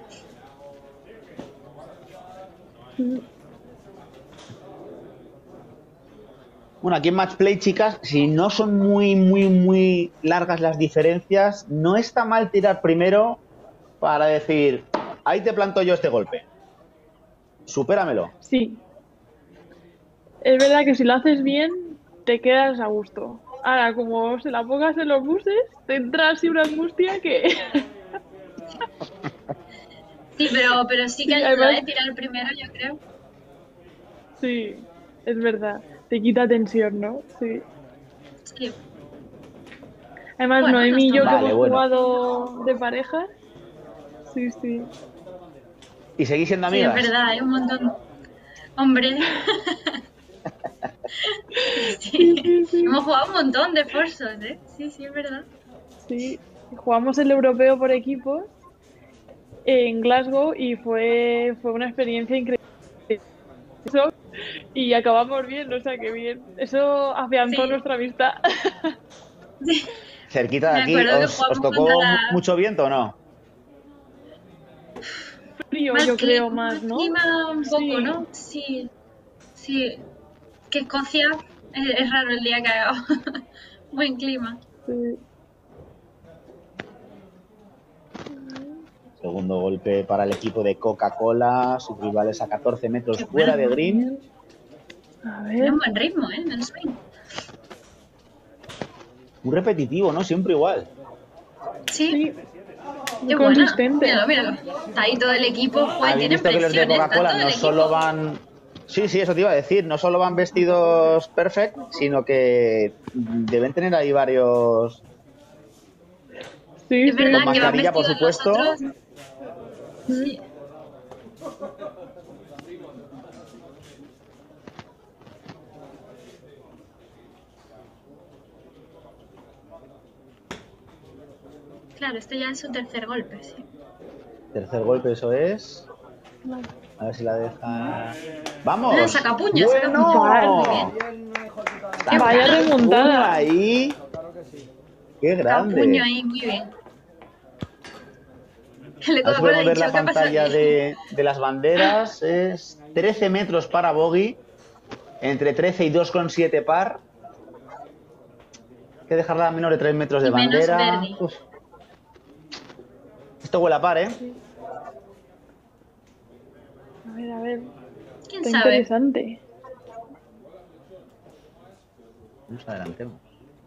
[SPEAKER 1] Bueno, aquí en Match Play, chicas, si no son muy largas las diferencias, no está mal tirar primero para decir, ahí te planto yo este golpe. Supéramelo.
[SPEAKER 2] Sí. Es verdad que si lo haces bien, te quedas a gusto. Ahora, como se la pongas en los buses, te entra así una angustia que...
[SPEAKER 3] Sí, pero sí que
[SPEAKER 2] Sí,
[SPEAKER 3] ayuda,
[SPEAKER 2] además-
[SPEAKER 3] tirar primero, yo creo.
[SPEAKER 2] Sí, es verdad. Te quita tensión, ¿no? Sí.
[SPEAKER 3] Sí.
[SPEAKER 2] Además,
[SPEAKER 3] Bueno,
[SPEAKER 2] Noemí y
[SPEAKER 3] no
[SPEAKER 2] yo
[SPEAKER 3] está
[SPEAKER 2] que
[SPEAKER 1] mal.
[SPEAKER 2] hemos
[SPEAKER 1] Vale, bueno.
[SPEAKER 2] jugado de parejas. Sí, sí.
[SPEAKER 1] ¿Y seguís siendo
[SPEAKER 3] Sí, es
[SPEAKER 1] amigas?
[SPEAKER 3] verdad, hay un montón. Hombre. Sí.
[SPEAKER 2] Sí, sí.
[SPEAKER 3] Hemos jugado un montón de Forsos, ¿eh? Sí, sí, es verdad.
[SPEAKER 2] Sí, jugamos el europeo por equipos en Glasgow y fue una experiencia increíble. Y acabamos bien, o sea que bien. Eso afianzó
[SPEAKER 3] Sí.
[SPEAKER 2] nuestra amistad.
[SPEAKER 1] Cerquita de
[SPEAKER 3] Me
[SPEAKER 1] aquí,
[SPEAKER 3] acuerdo que
[SPEAKER 1] ¿os
[SPEAKER 3] jugamos
[SPEAKER 1] tocó
[SPEAKER 3] contra la-
[SPEAKER 1] mucho viento o no?
[SPEAKER 2] Frío,
[SPEAKER 3] Más
[SPEAKER 2] yo
[SPEAKER 3] cli-
[SPEAKER 2] creo más, ¿no?
[SPEAKER 3] clima un poco,
[SPEAKER 2] Sí.
[SPEAKER 3] ¿no? Sí. Sí. Que Escocia es raro el día que ha haga. Buen clima.
[SPEAKER 2] Sí.
[SPEAKER 1] Segundo golpe para el equipo de Coca-Cola, sus rivales a 14 metros
[SPEAKER 3] Qué
[SPEAKER 1] fuera
[SPEAKER 3] bueno.
[SPEAKER 1] de green.
[SPEAKER 2] A
[SPEAKER 3] Tiene
[SPEAKER 2] ver.
[SPEAKER 3] un buen ritmo, ¿eh? En el swing.
[SPEAKER 1] Muy repetitivo, ¿no? Siempre igual.
[SPEAKER 3] Sí,
[SPEAKER 2] Sí, muy
[SPEAKER 3] qué buena.
[SPEAKER 2] consistente.
[SPEAKER 3] Míralo, míralo. Está ahí todo el equipo. Joder,
[SPEAKER 1] Habéis
[SPEAKER 3] tienen
[SPEAKER 1] visto que los de
[SPEAKER 3] presión, ¿eh? Está
[SPEAKER 1] Coca-Cola
[SPEAKER 3] todo el
[SPEAKER 1] no solo
[SPEAKER 3] equipo.
[SPEAKER 1] van... Sí, sí, eso te iba a decir. No solo van vestidos perfect, sino que deben tener ahí varios...
[SPEAKER 2] Sí,
[SPEAKER 3] Es
[SPEAKER 2] sí.
[SPEAKER 3] verdad
[SPEAKER 1] Con
[SPEAKER 3] que van
[SPEAKER 1] mascarilla, por
[SPEAKER 3] vestidos los
[SPEAKER 1] supuesto.
[SPEAKER 3] otros. Sí. Claro, este ya es su tercer golpe, sí.
[SPEAKER 1] Tercer golpe, eso es. A ver si la deja... ¡Vamos!
[SPEAKER 3] Ah, sacapuño,
[SPEAKER 1] ¡Bueno!
[SPEAKER 3] sacapuño. Muy bien.
[SPEAKER 1] Sacapuño
[SPEAKER 2] Vaya remontada.
[SPEAKER 1] ahí. ¡Qué
[SPEAKER 3] Sacapuño
[SPEAKER 1] grande!
[SPEAKER 3] ahí, muy bien. El de
[SPEAKER 1] A ver si
[SPEAKER 3] Coca-Cola
[SPEAKER 1] podemos
[SPEAKER 3] ha
[SPEAKER 1] ver
[SPEAKER 3] dicho,
[SPEAKER 1] la
[SPEAKER 3] ¿qué pasa
[SPEAKER 1] pantalla
[SPEAKER 3] aquí?
[SPEAKER 1] de las banderas. Es 13 metros para bogey. Entre 13 y 2,7 par. Hay que dejarla a menos de 3 metros de
[SPEAKER 3] Y menos
[SPEAKER 1] bandera.
[SPEAKER 3] Verdi.
[SPEAKER 1] Uf. Esto huele a par, ¿eh?
[SPEAKER 2] A ver.
[SPEAKER 3] ¿Quién
[SPEAKER 2] Está
[SPEAKER 3] sabe?
[SPEAKER 2] interesante.
[SPEAKER 1] Nos adelantemos.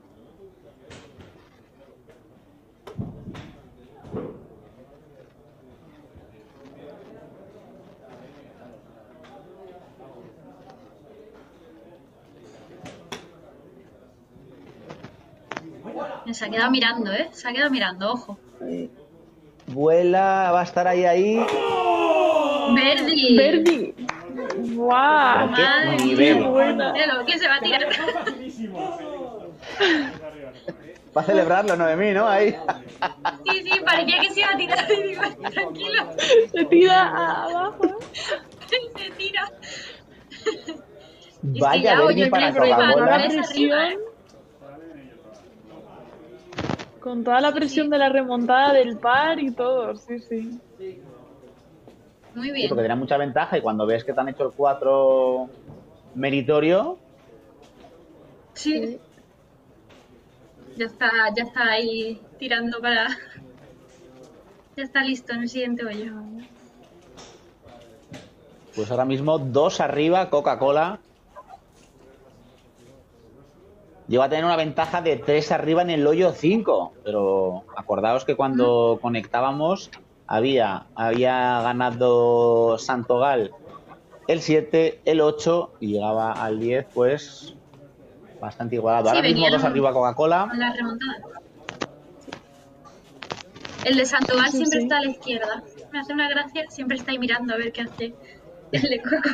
[SPEAKER 3] Se ha quedado mirando, ¿eh? Se ha quedado mirando, ojo.
[SPEAKER 1] Vuela, va a estar ahí.
[SPEAKER 3] Verdi.
[SPEAKER 2] Verdi. ¡Guau!
[SPEAKER 1] Pero qué
[SPEAKER 3] Madre
[SPEAKER 1] nivel.
[SPEAKER 3] mía.
[SPEAKER 2] Buena.
[SPEAKER 3] Míralo, ¿quién se va a tirar?
[SPEAKER 1] Va a celebrarlo, Noemí, ¿no? Ahí.
[SPEAKER 3] Sí, sí, parecía que se iba a tirar. Y digo, tranquilo.
[SPEAKER 2] Se tira abajo.
[SPEAKER 3] Se tira. Es que
[SPEAKER 1] Vaya
[SPEAKER 3] ya, oye,
[SPEAKER 1] Verdi para
[SPEAKER 3] que flipa,
[SPEAKER 1] Coca-Cola.
[SPEAKER 3] no es arriba, ¿eh?
[SPEAKER 2] Con toda la presión de la remontada del par y todo. Sí, sí.
[SPEAKER 3] Muy
[SPEAKER 1] Sí,
[SPEAKER 3] bien.
[SPEAKER 1] porque tenía mucha ventaja y cuando ves que te han hecho el 4 meritorio,
[SPEAKER 3] Sí. Ya está ahí tirando para... Ya está listo en el siguiente hoyo.
[SPEAKER 1] pues ahora mismo 2 arriba Coca-Cola. Llegó a tener una ventaja de 3 arriba en el hoyo 5, pero acordaos que cuando conectábamos había ganado Santogal el 7, el 8 y llegaba al 10, pues bastante igualado.
[SPEAKER 3] Sí,
[SPEAKER 1] Ahora mismo 2
[SPEAKER 3] venían
[SPEAKER 1] arriba Coca-Cola.
[SPEAKER 3] con la remontada. El de Santogal
[SPEAKER 2] Sí,
[SPEAKER 3] siempre
[SPEAKER 2] sí.
[SPEAKER 3] está a la izquierda. Me hace una gracia, siempre está ahí mirando a ver qué hace el de Coco.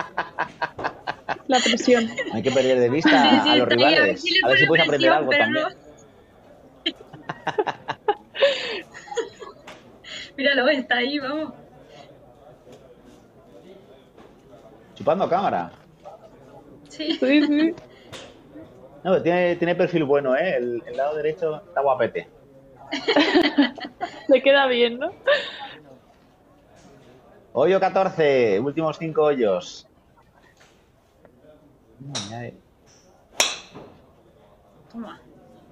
[SPEAKER 2] La presión.
[SPEAKER 1] No hay que perder de vista
[SPEAKER 3] Sí, sí,
[SPEAKER 1] a los
[SPEAKER 3] está ahí,
[SPEAKER 1] rivales. A ver si
[SPEAKER 3] le
[SPEAKER 1] puedes
[SPEAKER 3] pone
[SPEAKER 1] aprender
[SPEAKER 3] presión,
[SPEAKER 1] algo
[SPEAKER 3] pero
[SPEAKER 1] también.
[SPEAKER 3] no. Míralo, está ahí, vamos.
[SPEAKER 1] Chupando cámara.
[SPEAKER 3] Sí.
[SPEAKER 2] Sí, sí.
[SPEAKER 1] No, tiene perfil bueno, ¿eh? El lado derecho está guapete.
[SPEAKER 2] Le queda bien, ¿no?
[SPEAKER 1] Hoyo 14, últimos 5 hoyos.
[SPEAKER 3] Toma.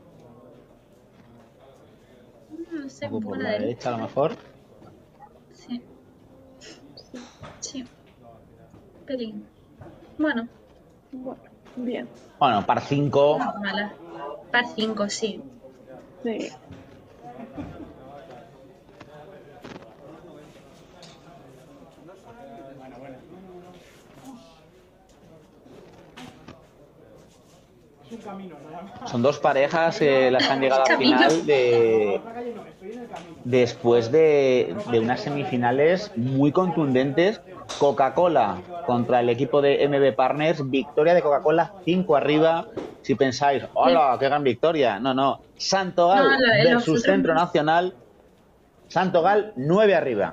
[SPEAKER 3] No sé,
[SPEAKER 1] Un
[SPEAKER 3] un
[SPEAKER 1] poco
[SPEAKER 3] poco
[SPEAKER 1] por
[SPEAKER 3] la
[SPEAKER 1] la
[SPEAKER 3] derecha.
[SPEAKER 1] derecha a lo mejor.
[SPEAKER 3] Sí. Sí. Pelín. Bueno,
[SPEAKER 2] Bueno, bien.
[SPEAKER 1] Bueno, par 5.
[SPEAKER 3] no mala. Par 5, sí.
[SPEAKER 2] Sí.
[SPEAKER 4] Es un camino, nada más.
[SPEAKER 1] Son 2 parejas las que han llegado al
[SPEAKER 3] Camino.
[SPEAKER 1] final
[SPEAKER 4] Otra calle no, estoy en el camino.
[SPEAKER 1] después de unas semifinales muy contundentes. Coca-Cola contra el equipo de MB Partners. Victoria de Coca-Cola 5 arriba. Si pensáis, ¡hola, qué gran victoria! No. Santogal
[SPEAKER 3] No, los
[SPEAKER 1] versus
[SPEAKER 3] otros
[SPEAKER 1] Centro
[SPEAKER 3] no.
[SPEAKER 1] Nacional. Santogal 9 arriba.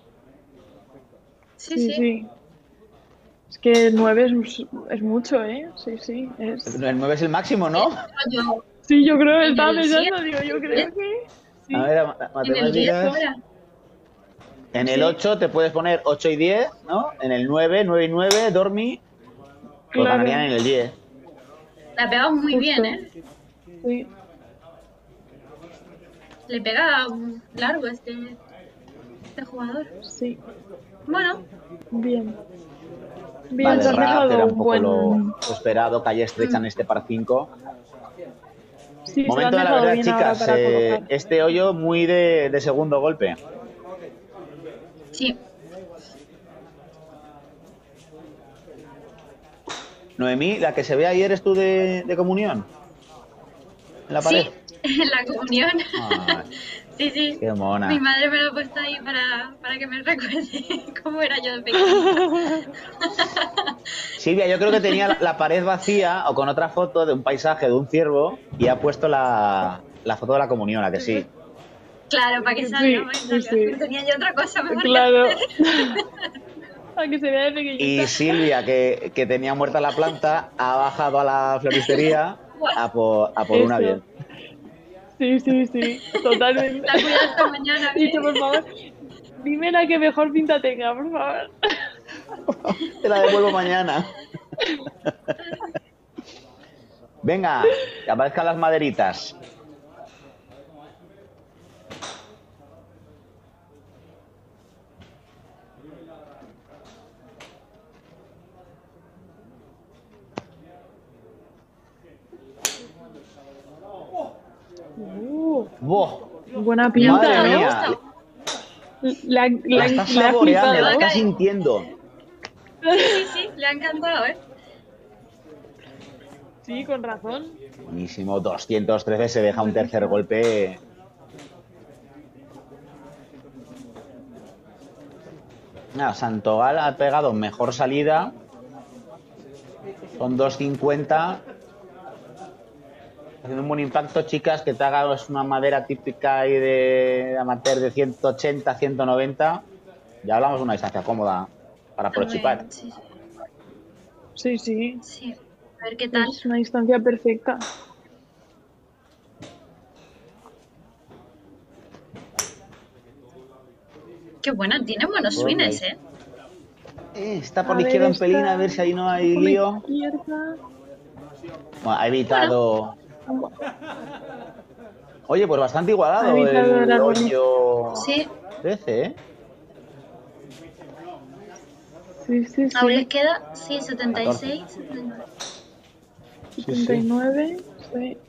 [SPEAKER 3] Sí,
[SPEAKER 2] Sí,
[SPEAKER 3] sí.
[SPEAKER 2] sí. Es que 9 es mucho, ¿eh? Sí, sí.
[SPEAKER 1] El 9 es el máximo, ¿no?
[SPEAKER 3] Yo,
[SPEAKER 2] Sí, yo creo,
[SPEAKER 3] En
[SPEAKER 2] estaba
[SPEAKER 3] el
[SPEAKER 2] pensando,
[SPEAKER 3] 7,
[SPEAKER 2] digo, yo creo que... Sí.
[SPEAKER 1] A ver,
[SPEAKER 3] en el 10
[SPEAKER 1] matemáticas.
[SPEAKER 3] ahora.
[SPEAKER 1] En el
[SPEAKER 2] Sí.
[SPEAKER 1] 8 te puedes poner 8 y 10, ¿no? En el 9, 9 y 9, dormi, pues
[SPEAKER 2] Claro.
[SPEAKER 1] ganarían en el 10.
[SPEAKER 3] La pegamos muy
[SPEAKER 2] Justo.
[SPEAKER 3] bien, ¿eh?
[SPEAKER 2] Sí.
[SPEAKER 3] Le pega largo este. este jugador.
[SPEAKER 2] Sí,
[SPEAKER 3] Bueno,
[SPEAKER 2] bien. Bien,
[SPEAKER 1] Vale,
[SPEAKER 2] se has
[SPEAKER 1] Rap
[SPEAKER 2] dejado
[SPEAKER 1] era un
[SPEAKER 2] un
[SPEAKER 1] poco
[SPEAKER 2] buen...
[SPEAKER 1] lo esperado, calle estrecha en este par 5.
[SPEAKER 2] Sí, se lo han
[SPEAKER 1] Momento de la
[SPEAKER 2] dejado
[SPEAKER 1] verdad,
[SPEAKER 2] bien ahora
[SPEAKER 1] chicas.
[SPEAKER 2] para colocar.
[SPEAKER 1] Este hoyo muy de segundo golpe.
[SPEAKER 3] sí.
[SPEAKER 1] Noemí, la que se ve ahí, ¿eres tú de comunión? ¿En la pared?
[SPEAKER 3] Sí, en la comunión.
[SPEAKER 1] Ay,
[SPEAKER 3] Sí, sí.
[SPEAKER 1] qué mona.
[SPEAKER 3] Mi madre me lo ha puesto ahí para que me recuerde cómo era yo de pequeña.
[SPEAKER 1] Silvia, yo creo que tenía la pared vacía o con otra foto de un paisaje de un ciervo y ha puesto la foto de la comunión, ¿a que sí?
[SPEAKER 3] Claro, para que
[SPEAKER 2] Sí,
[SPEAKER 3] salga, para que
[SPEAKER 2] sí,
[SPEAKER 3] salga.
[SPEAKER 2] sí.
[SPEAKER 3] No tenía yo otra cosa mejor que
[SPEAKER 2] Claro.
[SPEAKER 3] hacer.
[SPEAKER 2] Para que se vea de pequeñita.
[SPEAKER 1] Y Silvia, que tenía muerta la planta, ha bajado a la floristería a por una
[SPEAKER 2] Eso.
[SPEAKER 1] bien.
[SPEAKER 2] Sí, sí, sí, totalmente.
[SPEAKER 3] La cuidado esta mañana.
[SPEAKER 2] He dicho, por favor, dime la que mejor pinta tenga, por favor.
[SPEAKER 1] Te la devuelvo mañana. Venga, que aparezcan las maderitas. ¡Buah!
[SPEAKER 2] Buena pinta,
[SPEAKER 1] Madre
[SPEAKER 2] ¿no?
[SPEAKER 1] mía,
[SPEAKER 2] La
[SPEAKER 1] la estás
[SPEAKER 2] ha
[SPEAKER 1] saboreando,
[SPEAKER 2] flipado,
[SPEAKER 1] la
[SPEAKER 2] ¿no?
[SPEAKER 1] estás sintiendo.
[SPEAKER 3] Sí, sí, le ha encantado, ¿eh?
[SPEAKER 2] Sí, con razón.
[SPEAKER 1] Buenísimo, 213, se deja un tercer golpe. Nada, Santogal ha pegado mejor salida. Son 250. Haciendo un buen impacto, chicas, que te hagas una madera típica ahí de amateur de 180, 190. Ya hablamos de una distancia cómoda para
[SPEAKER 3] Muy
[SPEAKER 1] prochipar.
[SPEAKER 3] bien, sí,
[SPEAKER 2] Sí, sí.
[SPEAKER 3] sí. A ver qué tal.
[SPEAKER 2] Es una distancia perfecta.
[SPEAKER 3] Qué bueno, tiene buenos swings, ¿eh?
[SPEAKER 1] Está por
[SPEAKER 2] A
[SPEAKER 1] la izquierda
[SPEAKER 2] ver,
[SPEAKER 1] un pelín,
[SPEAKER 2] esta-
[SPEAKER 1] a ver si ahí no hay
[SPEAKER 2] Por la
[SPEAKER 1] lío.
[SPEAKER 2] izquierda.
[SPEAKER 1] Bueno, ha evitado. Oye, pues bastante
[SPEAKER 2] Ha
[SPEAKER 1] igualado
[SPEAKER 2] evitado
[SPEAKER 1] el
[SPEAKER 2] la
[SPEAKER 1] hoyo
[SPEAKER 3] Sí,
[SPEAKER 1] 13, ¿eh?
[SPEAKER 2] Sí, sí,
[SPEAKER 3] aún les
[SPEAKER 2] sí.
[SPEAKER 3] queda, sí, 76.
[SPEAKER 2] 79. Sí.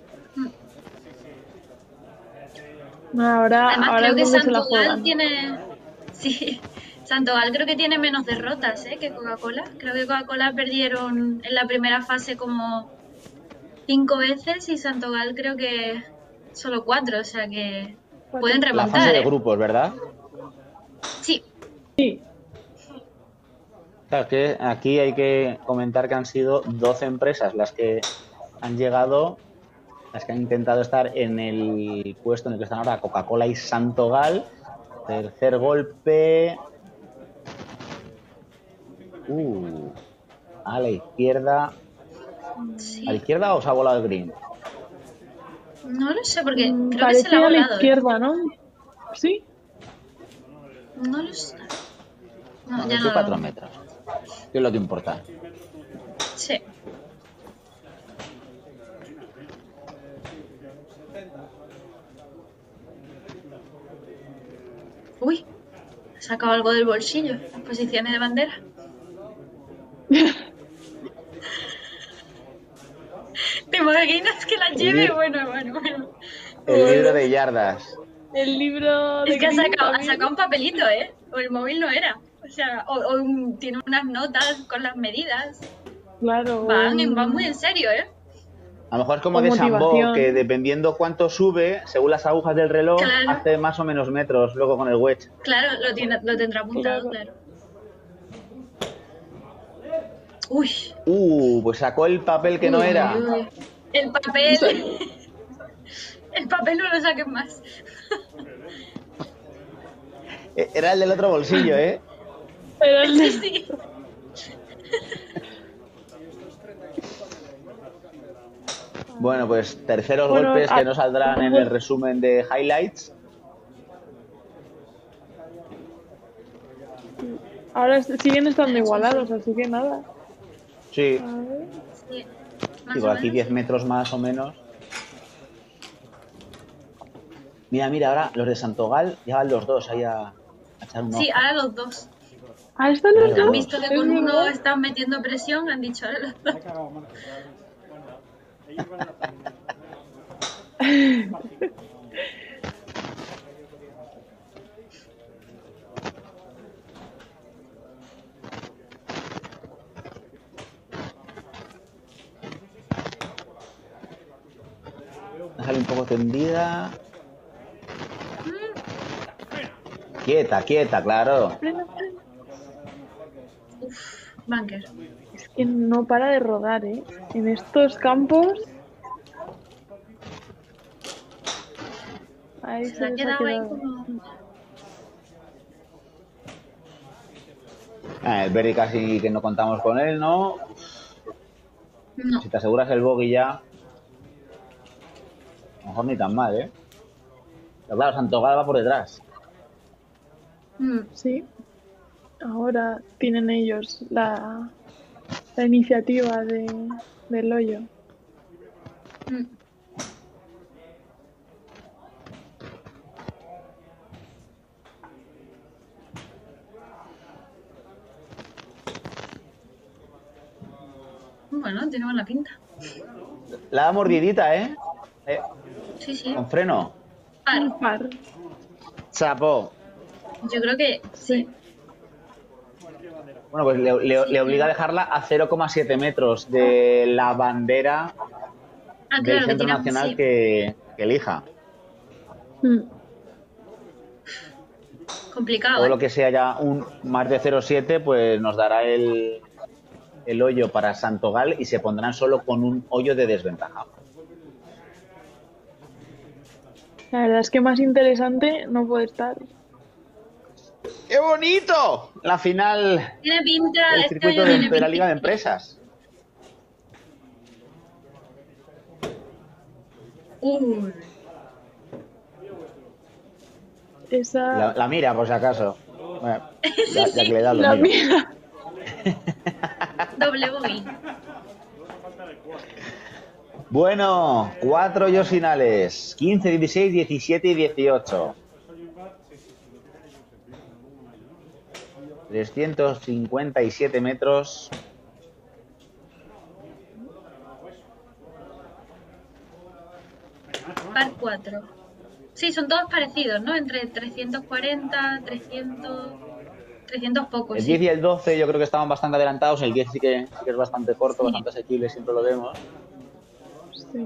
[SPEAKER 2] Ahora,
[SPEAKER 3] Además,
[SPEAKER 2] ahora
[SPEAKER 3] creo
[SPEAKER 2] es
[SPEAKER 3] que
[SPEAKER 2] donde se la
[SPEAKER 3] Santogal
[SPEAKER 2] juegan.
[SPEAKER 3] tiene. Sí, Santogal creo que tiene menos derrotas, ¿eh? Que Coca-Cola. Creo que Coca-Cola perdieron en la primera fase como 5 veces y Santogal creo que solo 4, o sea que pueden
[SPEAKER 1] La
[SPEAKER 3] remontar,
[SPEAKER 1] fase de
[SPEAKER 3] ¿eh?
[SPEAKER 1] grupos, ¿verdad?
[SPEAKER 3] Sí,
[SPEAKER 2] Sí,
[SPEAKER 1] Claro, es que aquí hay que comentar que han sido 12 empresas las que han llegado, las que han intentado estar en el puesto en el que están ahora Coca-Cola y Santogal. Tercer golpe. A la izquierda.
[SPEAKER 3] sí.
[SPEAKER 1] ¿A la izquierda o se ha volado el green?
[SPEAKER 3] No lo sé, porque creo que se
[SPEAKER 2] parece
[SPEAKER 3] la ha
[SPEAKER 2] a la
[SPEAKER 3] volado, ¿eh?
[SPEAKER 2] izquierda, ¿no? Sí.
[SPEAKER 3] No lo sé. No,
[SPEAKER 1] No,
[SPEAKER 3] ya
[SPEAKER 1] 24
[SPEAKER 3] no.
[SPEAKER 1] metros. ¿Qué es lo que importa?
[SPEAKER 3] Sí. Uy, ha sacado algo del bolsillo. Las posiciones de bandera. ¿Te imaginas que la lleve?
[SPEAKER 1] libro-
[SPEAKER 3] Bueno.
[SPEAKER 1] El libro de yardas.
[SPEAKER 2] El libro de
[SPEAKER 3] Es que ha
[SPEAKER 2] Green
[SPEAKER 3] sacado
[SPEAKER 2] también.
[SPEAKER 3] un papelito, ¿eh? O el móvil no era. O sea, tiene unas notas con las medidas.
[SPEAKER 2] Claro.
[SPEAKER 3] Van muy en serio, ¿eh?
[SPEAKER 1] A lo mejor es como
[SPEAKER 2] Con
[SPEAKER 1] de Sambo,
[SPEAKER 2] motivación.
[SPEAKER 1] que dependiendo cuánto sube, según las agujas del reloj,
[SPEAKER 3] Claro.
[SPEAKER 1] hace más o menos metros luego con el wedge.
[SPEAKER 3] Claro, lo tendrá apuntado, claro. Uy.
[SPEAKER 1] Pues sacó el papel que no era.
[SPEAKER 3] Uy. El papel. El papel no lo saques más.
[SPEAKER 1] Era el del otro bolsillo, ¿eh?
[SPEAKER 2] Pero el de-
[SPEAKER 3] Sí.
[SPEAKER 1] Bueno, pues terceros
[SPEAKER 2] Bueno,
[SPEAKER 1] golpes que no saldrán en el resumen de highlights.
[SPEAKER 2] Ahora siguen estando igualados, así que nada.
[SPEAKER 1] Sí,
[SPEAKER 2] A ver.
[SPEAKER 3] Sí. Más
[SPEAKER 1] digo,
[SPEAKER 3] o
[SPEAKER 1] aquí
[SPEAKER 3] menos.
[SPEAKER 1] 10 metros más o menos. Mira, ahora los de Santogal llevan los dos ahí a A echar un
[SPEAKER 3] Sí,
[SPEAKER 1] ojo.
[SPEAKER 3] ahora los dos.
[SPEAKER 2] Ah, están los
[SPEAKER 1] Claro.
[SPEAKER 3] Han
[SPEAKER 2] dos.
[SPEAKER 3] visto que
[SPEAKER 2] Es
[SPEAKER 3] con uno
[SPEAKER 2] verdad.
[SPEAKER 3] están metiendo presión, han dicho ahora los
[SPEAKER 4] Me
[SPEAKER 3] dos.
[SPEAKER 4] he cagado, mano. Bueno, ellos van a la familia.
[SPEAKER 1] Déjale un poco tendida. Quieta, quieta, claro.
[SPEAKER 2] Frena, frena.
[SPEAKER 3] Uf, bunker.
[SPEAKER 2] Es que no para de rodar, ¿eh? En estos campos. Ahí
[SPEAKER 3] Se la ha
[SPEAKER 2] les ha
[SPEAKER 3] quedado ahí
[SPEAKER 2] quedado.
[SPEAKER 3] como...
[SPEAKER 1] El Berry casi que no contamos con él, ¿no?
[SPEAKER 3] No.
[SPEAKER 1] Si te aseguras el bogey ya, a lo mejor ni tan mal, ¿eh? Pero claro, Santogal va por detrás.
[SPEAKER 2] Sí. Ahora tienen ellos la iniciativa del hoyo.
[SPEAKER 3] Mm. Bueno, tiene buena pinta.
[SPEAKER 1] La da mordidita, ¿eh?
[SPEAKER 3] Sí, sí.
[SPEAKER 1] Con freno.
[SPEAKER 3] Par.
[SPEAKER 2] Un par.
[SPEAKER 1] Chapo.
[SPEAKER 3] Yo creo que sí.
[SPEAKER 1] Bueno, pues le obliga a dejarla a 0,7 metros de la bandera
[SPEAKER 3] Ah,
[SPEAKER 1] del
[SPEAKER 3] claro, que
[SPEAKER 1] centro
[SPEAKER 3] tiene...
[SPEAKER 1] nacional
[SPEAKER 3] sí.
[SPEAKER 1] que elija.
[SPEAKER 3] Complicado,
[SPEAKER 1] Todo
[SPEAKER 3] ¿eh?
[SPEAKER 1] lo que sea ya un más de 0,7, pues nos dará el hoyo para Santogal y se pondrán solo con un hoyo de desventaja.
[SPEAKER 2] La verdad es que más interesante no puede estar.
[SPEAKER 1] ¡Qué bonito! La final
[SPEAKER 3] Tiene pinta,
[SPEAKER 1] del
[SPEAKER 3] este
[SPEAKER 1] circuito
[SPEAKER 3] hoyo tiene
[SPEAKER 1] de la
[SPEAKER 3] pinta.
[SPEAKER 1] Liga de Empresas.
[SPEAKER 3] Uy.
[SPEAKER 2] Esa.
[SPEAKER 1] La mira, por si acaso. Bueno, ya que le da lo
[SPEAKER 2] La
[SPEAKER 1] mío.
[SPEAKER 2] mía.
[SPEAKER 3] Doble bogey.
[SPEAKER 1] Bueno, 4 hoyos finales. 15, 16, 17 y 18. 357 metros.
[SPEAKER 3] Par 4. Sí, son todos parecidos, ¿no? Entre 340, 300 pocos,
[SPEAKER 1] El
[SPEAKER 3] sí.
[SPEAKER 1] 10 y el 12 yo creo que estaban bastante adelantados. El 10 sí que es bastante corto, bastante asequible, siempre lo vemos.
[SPEAKER 2] Sí.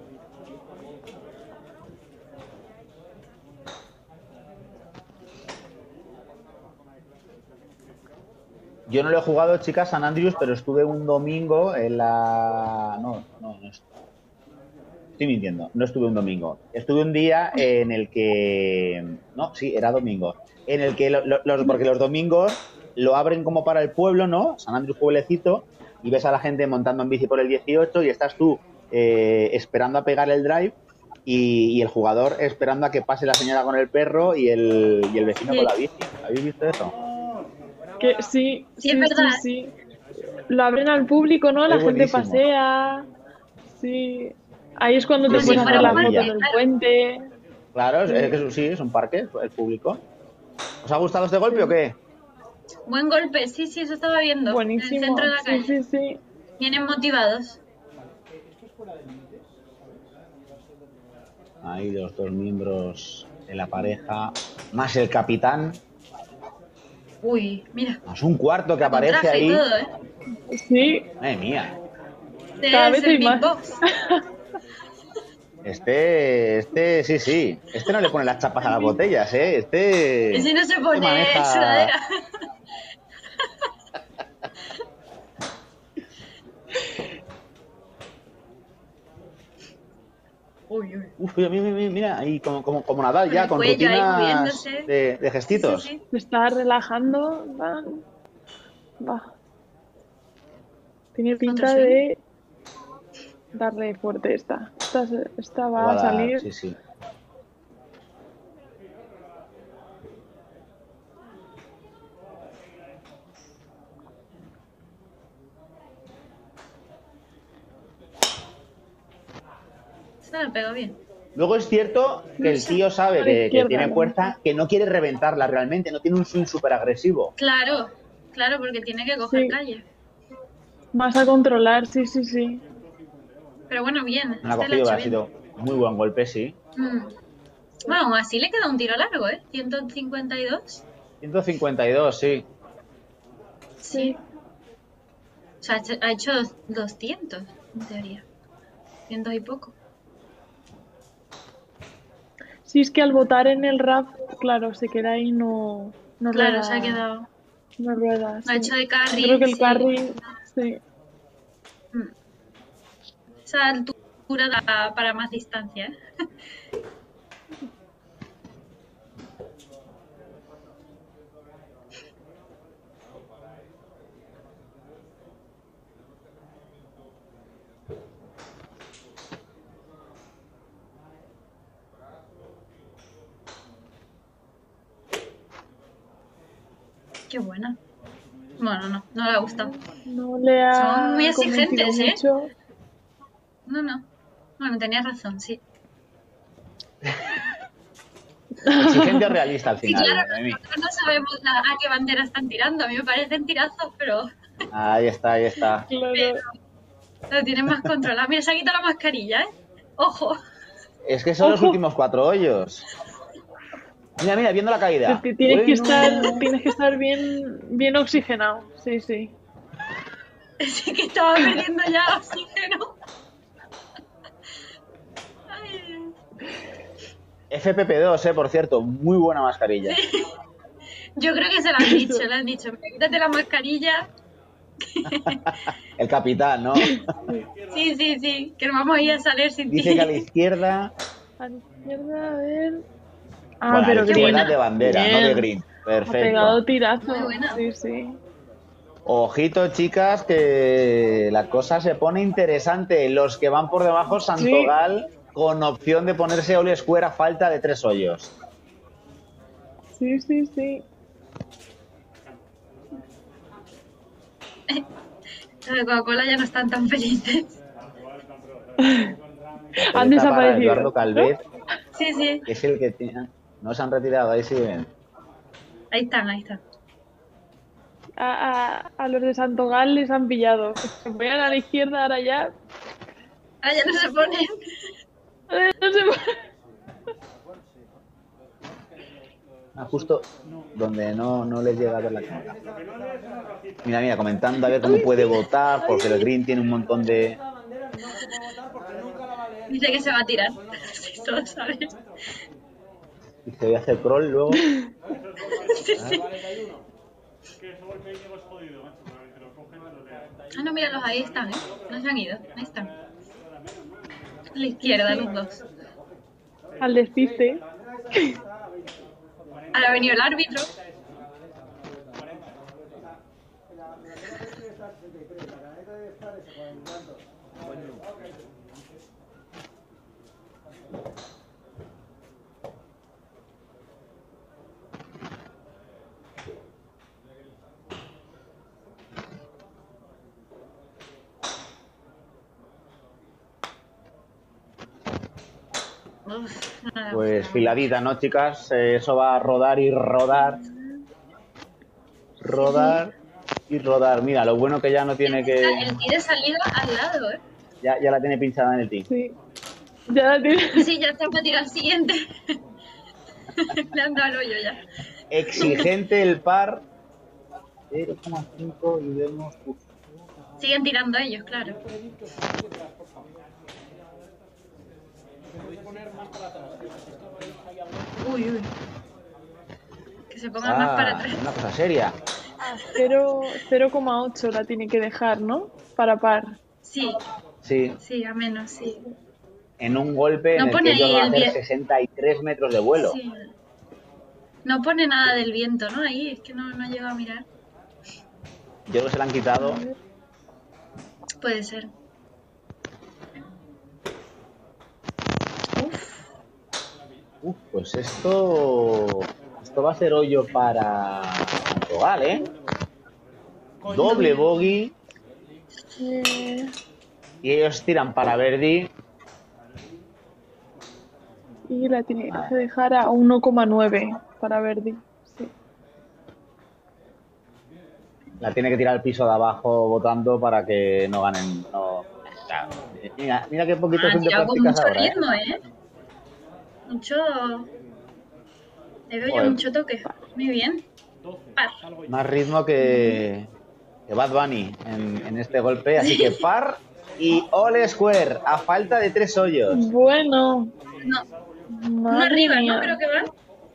[SPEAKER 1] Yo no lo he jugado, chicas, San Andrews, pero estuve un domingo en la... No estoy mintiendo, no estuve un domingo. Estuve un día en el que... No, sí, era domingo. En el que, porque los domingos lo abren como para el pueblo, ¿no? San Andrews pueblecito, y ves a la gente montando en bici por el 18 y estás tú esperando a pegar el drive y el jugador esperando a que pase la señora con el perro y el vecino con la bici. ¿Habéis visto eso?
[SPEAKER 2] Que sí,
[SPEAKER 3] Sí, es verdad.
[SPEAKER 2] sí. Lo abren al público, ¿no? La
[SPEAKER 1] Es
[SPEAKER 2] gente
[SPEAKER 1] buenísimo.
[SPEAKER 2] pasea. Sí. Ahí es cuando te
[SPEAKER 1] Como si
[SPEAKER 2] puedes
[SPEAKER 1] fuera
[SPEAKER 2] hacer la
[SPEAKER 1] un
[SPEAKER 2] foto
[SPEAKER 1] parque,
[SPEAKER 2] en el
[SPEAKER 3] claro.
[SPEAKER 2] puente.
[SPEAKER 1] Claro, es que sí, es un parque, el público. ¿Os ha gustado este golpe o qué?
[SPEAKER 3] Buen golpe, sí, sí, eso estaba viendo. En el
[SPEAKER 2] Buenísimo.
[SPEAKER 3] centro de la
[SPEAKER 2] Sí,
[SPEAKER 3] calle.
[SPEAKER 2] sí, sí.
[SPEAKER 3] Vienen motivados.
[SPEAKER 1] Ahí los dos miembros de la pareja, más el capitán,
[SPEAKER 3] Uy, mira.
[SPEAKER 1] más un cuarto que
[SPEAKER 3] Con
[SPEAKER 1] aparece
[SPEAKER 3] traje y
[SPEAKER 1] ahí.
[SPEAKER 3] todo, ¿eh?
[SPEAKER 2] Sí.
[SPEAKER 1] Madre mía.
[SPEAKER 2] Cada
[SPEAKER 3] Es
[SPEAKER 2] vez
[SPEAKER 3] el
[SPEAKER 2] hay
[SPEAKER 3] Big
[SPEAKER 2] más.
[SPEAKER 3] Box.
[SPEAKER 1] Sí. Este no le pone las chapas a las botellas, ¿eh?
[SPEAKER 3] Ese no se
[SPEAKER 1] este
[SPEAKER 3] pone
[SPEAKER 1] maneja...
[SPEAKER 3] sudadera. Uy, uy.
[SPEAKER 1] Uf, mira, ahí como Nadal
[SPEAKER 3] Con
[SPEAKER 1] ya,
[SPEAKER 3] el
[SPEAKER 1] con
[SPEAKER 3] cuello ahí
[SPEAKER 1] rutinas
[SPEAKER 3] moviéndose.
[SPEAKER 1] de gestitos.
[SPEAKER 3] Sí, sí,
[SPEAKER 2] Se está relajando. Va. Tiene pinta
[SPEAKER 3] Otro swing.
[SPEAKER 2] de darle fuerte esta. Esta
[SPEAKER 1] Le
[SPEAKER 2] va
[SPEAKER 1] va
[SPEAKER 2] a
[SPEAKER 1] dar,
[SPEAKER 2] salir.
[SPEAKER 1] sí.
[SPEAKER 3] Se la pegó bien.
[SPEAKER 1] Luego es cierto que el tío sabe que tiene fuerza, que no quiere reventarla realmente, no tiene un swing súper agresivo.
[SPEAKER 3] Claro, claro, porque tiene que coger
[SPEAKER 2] Sí.
[SPEAKER 3] calle.
[SPEAKER 2] Más a controlar, sí, sí, sí.
[SPEAKER 3] Pero bueno, bien.
[SPEAKER 1] No la ha
[SPEAKER 3] Este lo
[SPEAKER 1] cogido,
[SPEAKER 3] ha
[SPEAKER 1] ha
[SPEAKER 3] hecho
[SPEAKER 1] sido muy buen golpe, sí.
[SPEAKER 3] bien. Bueno, aún así le queda un tiro largo, ¿eh? 152.
[SPEAKER 1] 152, sí.
[SPEAKER 3] Sí. O sea, ha hecho 200, en teoría. 100 y poco.
[SPEAKER 2] Sí, es que al botar en el RAF, claro, se queda ahí, no
[SPEAKER 3] Claro,
[SPEAKER 2] rueda,
[SPEAKER 3] se ha quedado.
[SPEAKER 2] no rueda.
[SPEAKER 3] Ha
[SPEAKER 2] Sí.
[SPEAKER 3] hecho de carry.
[SPEAKER 2] Yo creo que el
[SPEAKER 3] sí.
[SPEAKER 2] carry, sí.
[SPEAKER 3] Esa altura da para más distancia, ¿eh? Qué buena. Bueno, no le ha gustado.
[SPEAKER 2] No le ha
[SPEAKER 3] Son muy
[SPEAKER 2] convencido
[SPEAKER 3] exigentes, ¿eh?
[SPEAKER 2] mucho.
[SPEAKER 3] No. Bueno, tenías razón, sí.
[SPEAKER 1] Exigente o realista al
[SPEAKER 3] Sí,
[SPEAKER 1] final,
[SPEAKER 3] claro,
[SPEAKER 1] Noemí.
[SPEAKER 3] nosotros no sabemos a qué bandera están tirando. A mí me parecen tirazos, pero
[SPEAKER 1] Ahí está, ahí está.
[SPEAKER 2] Claro.
[SPEAKER 3] lo tienen más controlado. Mira, se ha quitado la mascarilla, ¿eh? Ojo.
[SPEAKER 1] Es que son los
[SPEAKER 2] Ojo.
[SPEAKER 1] últimos 4 hoyos. Mira, mira, viendo la caída.
[SPEAKER 2] Tienes
[SPEAKER 1] Bueno.
[SPEAKER 2] que estar bien oxigenado. Sí, sí.
[SPEAKER 3] Sí que estaba perdiendo ya oxígeno. Ay,
[SPEAKER 1] FPP2, por cierto, muy buena mascarilla.
[SPEAKER 3] yo creo que se lo han dicho, le han dicho, "Mira, quítate la mascarilla".
[SPEAKER 1] El capitán, ¿no?
[SPEAKER 3] Sí, que nos vamos a ir a salir sin
[SPEAKER 1] Dice
[SPEAKER 3] ti.
[SPEAKER 1] que a la izquierda.
[SPEAKER 2] A la izquierda, a ver. Ah,
[SPEAKER 1] Bueno, a
[SPEAKER 2] pero
[SPEAKER 1] la izquierda
[SPEAKER 3] buena.
[SPEAKER 1] de bandera,
[SPEAKER 2] Bien.
[SPEAKER 1] no de green.
[SPEAKER 2] Ha
[SPEAKER 1] Perfecto.
[SPEAKER 2] pegado tirazo.
[SPEAKER 3] Muy buena.
[SPEAKER 2] Sí, sí.
[SPEAKER 1] Ojito, chicas, que la cosa se pone interesante. Los que van por debajo, Santogal, con opción de ponerse all square a falta de 3 hoyos.
[SPEAKER 2] Sí, sí, sí.
[SPEAKER 3] Los de Coca-Cola ya no están tan felices.
[SPEAKER 2] Han
[SPEAKER 1] Esta para
[SPEAKER 2] desaparecido.
[SPEAKER 1] Eduardo Calvet,
[SPEAKER 3] Sí.
[SPEAKER 1] que es el que tiene. No se han retirado, ahí siguen.
[SPEAKER 3] Ahí están.
[SPEAKER 2] A los de Santogal les han pillado. Se ponían a la izquierda, ahora ya.
[SPEAKER 3] Ahora ya no se ponen.
[SPEAKER 2] No sé.
[SPEAKER 1] Justo donde no les llega a ver la cámara. Mira, comentando a ver cómo puede votar, porque el green tiene un montón de.
[SPEAKER 3] Dice que se va a tirar. Tú lo sabes.
[SPEAKER 1] Y se voy a hacer crawl luego.
[SPEAKER 3] Sí. Ah, no, míralos, ahí están, ¿eh? No se han ido, ahí están. A la izquierda, los dos.
[SPEAKER 2] Al despiste.
[SPEAKER 3] Ahora ha venido el árbitro. Uf, nada.
[SPEAKER 1] Pues filadita, ¿no, chicas? Eso va a rodar y rodar. Rodar y rodar. Mira, lo bueno que ya no tiene que.
[SPEAKER 3] El tiro de salida al lado, ¿eh?
[SPEAKER 1] Ya la tiene pinchada en el tee.
[SPEAKER 2] Sí. Ya la tiene.
[SPEAKER 3] Sí, ya está para tirar el siguiente. Le han dado el hoyo ya.
[SPEAKER 1] Exigente el par. 0,5 y vemos.
[SPEAKER 3] Siguen tirando ellos, claro. Uy. Que se pongan más para atrás.
[SPEAKER 1] Una cosa seria.
[SPEAKER 2] 0,8 la tiene que dejar, ¿no? Para par.
[SPEAKER 3] Sí,
[SPEAKER 1] Sí,
[SPEAKER 3] a menos, sí.
[SPEAKER 1] en un golpe
[SPEAKER 3] No
[SPEAKER 1] en el
[SPEAKER 3] pone
[SPEAKER 1] que ellos
[SPEAKER 3] ahí
[SPEAKER 1] van a
[SPEAKER 3] el
[SPEAKER 1] hacer
[SPEAKER 3] bien.
[SPEAKER 1] 63 metros de vuelo.
[SPEAKER 3] Sí. No pone nada del viento, ¿no? Ahí es que no llego a mirar.
[SPEAKER 1] Yo creo que se la han quitado.
[SPEAKER 3] Puede ser.
[SPEAKER 1] Pues esto va a ser hoyo para Portugal, ¿eh? Doble bogey y ellos tiran para Verdi.
[SPEAKER 2] Y la tiene que dejar a 1,9 para Verdi. Sí.
[SPEAKER 1] La tiene que tirar al piso de abajo votando para que no ganen. No. Claro. Mira qué poquitos son de
[SPEAKER 3] tirado con
[SPEAKER 1] prácticas
[SPEAKER 3] mucho
[SPEAKER 1] ahora, ¿eh?
[SPEAKER 3] ritmo, ¿eh? Mucho... Le veo yo
[SPEAKER 1] Joder.
[SPEAKER 3] mucho toque. Muy bien. Par.
[SPEAKER 1] Más ritmo que Bad Bunny en este golpe. Así que par y all square a falta de 3 hoyos.
[SPEAKER 2] Bueno,
[SPEAKER 3] No, uno
[SPEAKER 2] madre
[SPEAKER 3] arriba,
[SPEAKER 2] mía.
[SPEAKER 3] ¿no? Creo que va.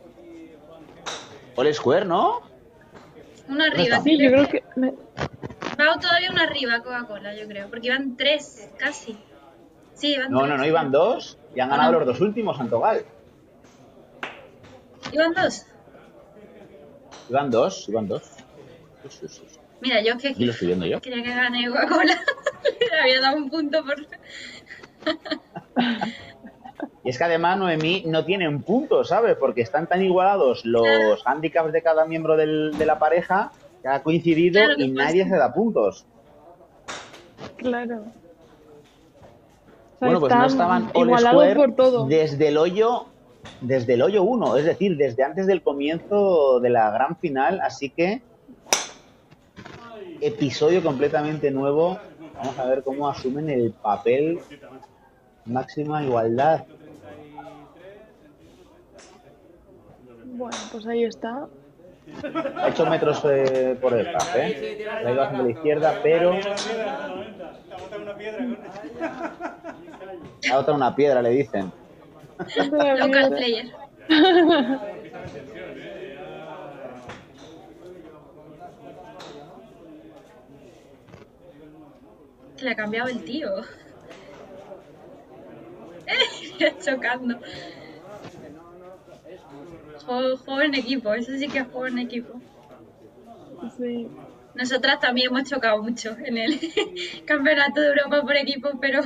[SPEAKER 1] All square, ¿no?
[SPEAKER 3] Uno arriba.
[SPEAKER 2] Sí, yo creo que...
[SPEAKER 3] Va todavía uno arriba Coca-Cola, yo creo. Porque iban 3, casi. Sí, iban
[SPEAKER 1] No,
[SPEAKER 3] 3.
[SPEAKER 1] no, no, iban 2 y han ganado los 2 últimos, Santogal.
[SPEAKER 3] ¿Iban 2?
[SPEAKER 1] Iban 2, iban 2. Sí.
[SPEAKER 3] Mira, yo es que
[SPEAKER 1] Aquí lo estoy viendo yo.
[SPEAKER 3] quería que gane Coca-Cola. Le había dado un punto por...
[SPEAKER 1] Y es que además, Noemí, no tienen puntos, ¿sabes? Porque están tan igualados los handicaps de cada miembro de la pareja que ha coincidido
[SPEAKER 3] Claro que
[SPEAKER 1] y
[SPEAKER 3] puede
[SPEAKER 1] nadie
[SPEAKER 3] ser.
[SPEAKER 1] se da puntos.
[SPEAKER 2] Claro. O sea,
[SPEAKER 1] Bueno, pues no
[SPEAKER 2] están
[SPEAKER 1] estaban all
[SPEAKER 2] igualados
[SPEAKER 1] square
[SPEAKER 2] por todo.
[SPEAKER 1] desde el hoyo 1, es decir, desde antes del comienzo de la gran final, así que episodio completamente nuevo. Vamos a ver cómo asumen el papel máxima igualdad.
[SPEAKER 2] Bueno, pues ahí está.
[SPEAKER 1] A 8 metros por detrás, ¿eh? La iba hacia la izquierda, pero a otra una piedra, le dicen.
[SPEAKER 3] Local player. Que le ha cambiado el tío. Chocando. Juego en equipo, eso sí que es juego en equipo.
[SPEAKER 2] Sí.
[SPEAKER 3] Nosotras también hemos chocado mucho en el Campeonato de Europa por equipo, pero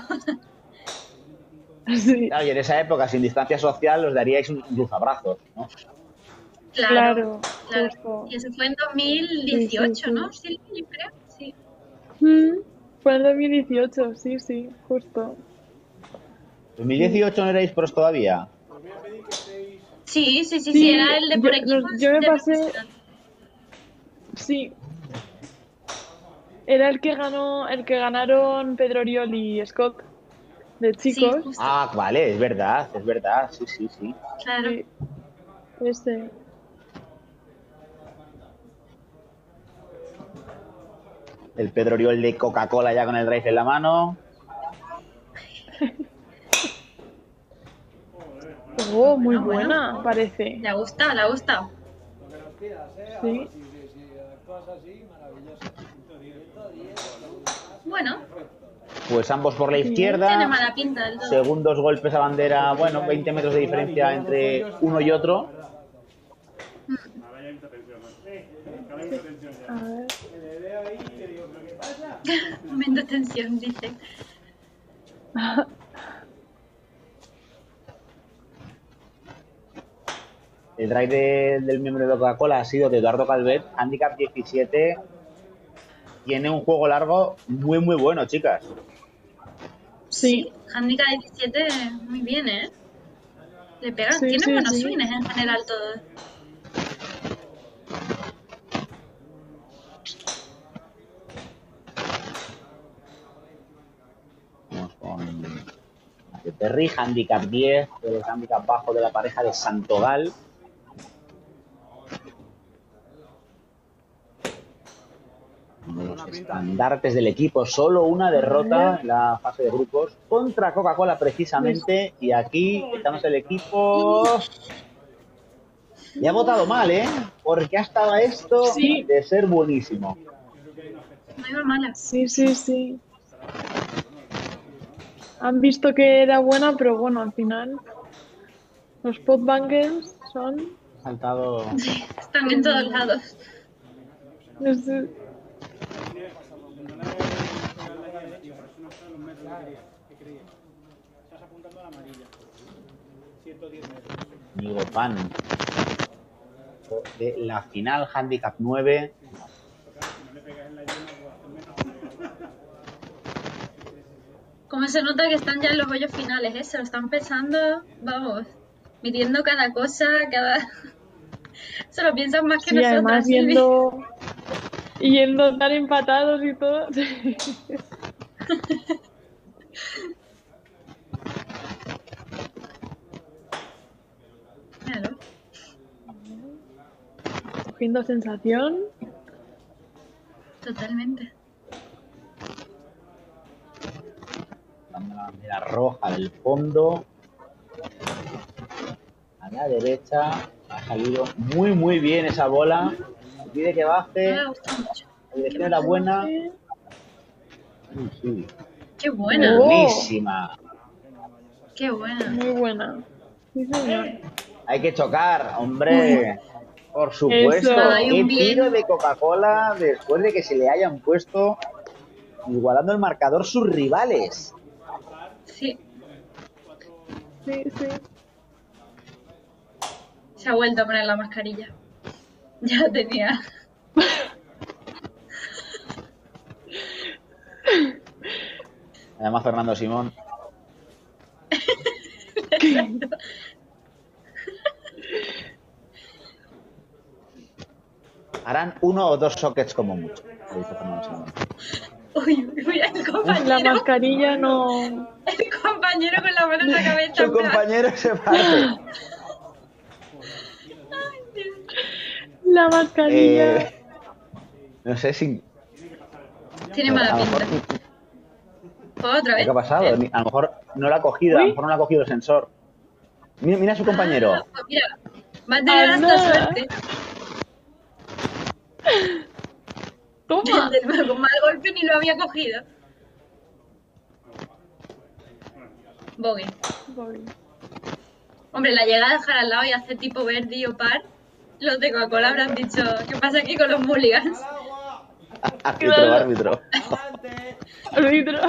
[SPEAKER 2] Sí,
[SPEAKER 1] Claro, y en esa época, sin distancia social, os daríais un abrazos, ¿no?
[SPEAKER 3] claro.
[SPEAKER 2] justo.
[SPEAKER 3] Y eso fue en 2018,
[SPEAKER 2] Sí.
[SPEAKER 3] ¿no? Sí, yo creo, sí.
[SPEAKER 2] Fue en 2018, sí, justo.
[SPEAKER 1] ¿2018 no erais pros todavía?
[SPEAKER 3] Sí, era el de por equipo.
[SPEAKER 2] Yo me
[SPEAKER 3] de
[SPEAKER 2] pasé,
[SPEAKER 3] profesional.
[SPEAKER 2] sí. Era el que ganaron Pedro Oriol y Scott de chicos.
[SPEAKER 3] Sí, justo,
[SPEAKER 1] Ah, vale, es verdad, sí.
[SPEAKER 3] claro.
[SPEAKER 2] Sí, ese.
[SPEAKER 1] El Pedro Oriol de Coca-Cola ya con el drive en la mano.
[SPEAKER 2] Oh, muy
[SPEAKER 3] Bueno.
[SPEAKER 2] buena, parece.
[SPEAKER 3] Le ha gustado.
[SPEAKER 2] Sí.
[SPEAKER 3] Bueno,
[SPEAKER 1] Pues ambos por la
[SPEAKER 3] tiene
[SPEAKER 1] izquierda.
[SPEAKER 3] mala pinta del todo.
[SPEAKER 1] Segundos golpes a bandera, bueno, 20 metros de diferencia entre uno y otro.
[SPEAKER 2] A ver.
[SPEAKER 3] Momento de tensión, dice.
[SPEAKER 1] El drive del miembro de Coca-Cola ha sido de Eduardo Calvet, handicap 17. Tiene un juego largo muy bueno, chicas.
[SPEAKER 2] Sí.
[SPEAKER 3] Handicap 17, muy bien, ¿eh? Le pegan.
[SPEAKER 2] Sí,
[SPEAKER 3] Tiene
[SPEAKER 2] sí,
[SPEAKER 3] buenos
[SPEAKER 2] sí.
[SPEAKER 3] swings en general todos.
[SPEAKER 1] Vamos con Mateo Perry, handicap 10, el handicap bajo de la pareja de Santogal. Uno de los estandartes del equipo, solo una derrota en la fase de grupos contra Coca-Cola precisamente, y aquí estamos el equipo. Y ha votado mal, ¿eh? Porque ha estado esto
[SPEAKER 2] Sí.
[SPEAKER 1] de ser buenísimo.
[SPEAKER 3] No iba mala.
[SPEAKER 2] Sí. Han visto que era buena, pero bueno, al final los potbangers son...
[SPEAKER 1] Ha saltado.
[SPEAKER 3] Sí, están en todos lados.
[SPEAKER 2] es-
[SPEAKER 4] Estás apuntando a la amarilla. 110 metros.
[SPEAKER 1] Nigo Pan de la final, handicap 9.
[SPEAKER 3] Como se nota que están ya en los hoyos finales, ¿eh? Se lo están pensando, vamos. midiendo cada cosa, cada... Se lo piensan más que
[SPEAKER 2] Sí,
[SPEAKER 3] nosotros.
[SPEAKER 2] además
[SPEAKER 3] Silvi.
[SPEAKER 2] yendo tan empatados y todo.
[SPEAKER 3] Claro.
[SPEAKER 2] Cogiendo sensación.
[SPEAKER 3] Totalmente.
[SPEAKER 1] Dando la bandera roja del fondo. A la derecha. Ha salido muy bien esa bola. Pide que baje.
[SPEAKER 3] Me ha gustado mucho.
[SPEAKER 1] La dirección era buena. Sí.
[SPEAKER 3] Qué buena.
[SPEAKER 2] Oh.
[SPEAKER 1] Buenísima.
[SPEAKER 3] Qué buena.
[SPEAKER 2] Muy buena. Sí, señor.
[SPEAKER 1] Hay que chocar, hombre. Por supuesto.
[SPEAKER 2] Eso.
[SPEAKER 3] Hay
[SPEAKER 1] Qué
[SPEAKER 3] un bien.
[SPEAKER 1] tiro de Coca-Cola después de que se le hayan puesto igualando el marcador sus rivales.
[SPEAKER 3] Sí.
[SPEAKER 2] Sí.
[SPEAKER 3] Se ha vuelto a poner la mascarilla. Ya la tenía.
[SPEAKER 1] Además, Fernando Simón. Harán 1 o 2 sockets como mucho. Lo dice Fernando Simón.
[SPEAKER 3] Uy, el
[SPEAKER 2] La
[SPEAKER 3] compañero.
[SPEAKER 2] mascarilla no.
[SPEAKER 3] El compañero con la mano en la cabeza.
[SPEAKER 1] Su
[SPEAKER 3] en plan,
[SPEAKER 1] compañero se parte.
[SPEAKER 2] La mascarilla.
[SPEAKER 1] No sé si...
[SPEAKER 3] Tiene mala
[SPEAKER 1] a lo
[SPEAKER 3] pinta.
[SPEAKER 1] mejor,
[SPEAKER 3] ¿Otra
[SPEAKER 1] ¿qué
[SPEAKER 3] vez?
[SPEAKER 1] ha pasado? A lo mejor no lo ha cogido, a lo mejor no lo ha cogido el sensor. Mira a su compañero.
[SPEAKER 3] Pues mira, va a tener
[SPEAKER 2] Anda.
[SPEAKER 3] hasta suerte.
[SPEAKER 2] Toma.
[SPEAKER 3] Con mal golpe ni lo había cogido. Bogey. Hombre, la llegada de dejar al lado y hacer tipo verde o par, los de Coca-Cola habrán dicho, ¿qué pasa aquí con los mulligans?
[SPEAKER 1] Árbitro.
[SPEAKER 2] Árbitro.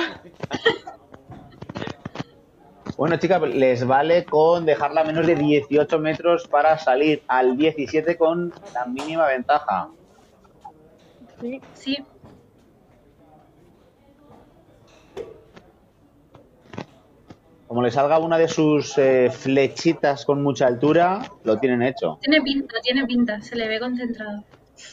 [SPEAKER 1] Bueno, chicas, les vale con dejarla a menos de 18 metros para salir al 17 con la mínima ventaja.
[SPEAKER 2] Sí.
[SPEAKER 3] Sí,
[SPEAKER 1] Como le salga una de sus flechitas con mucha altura, lo tienen hecho.
[SPEAKER 3] tiene pinta, se le ve concentrado.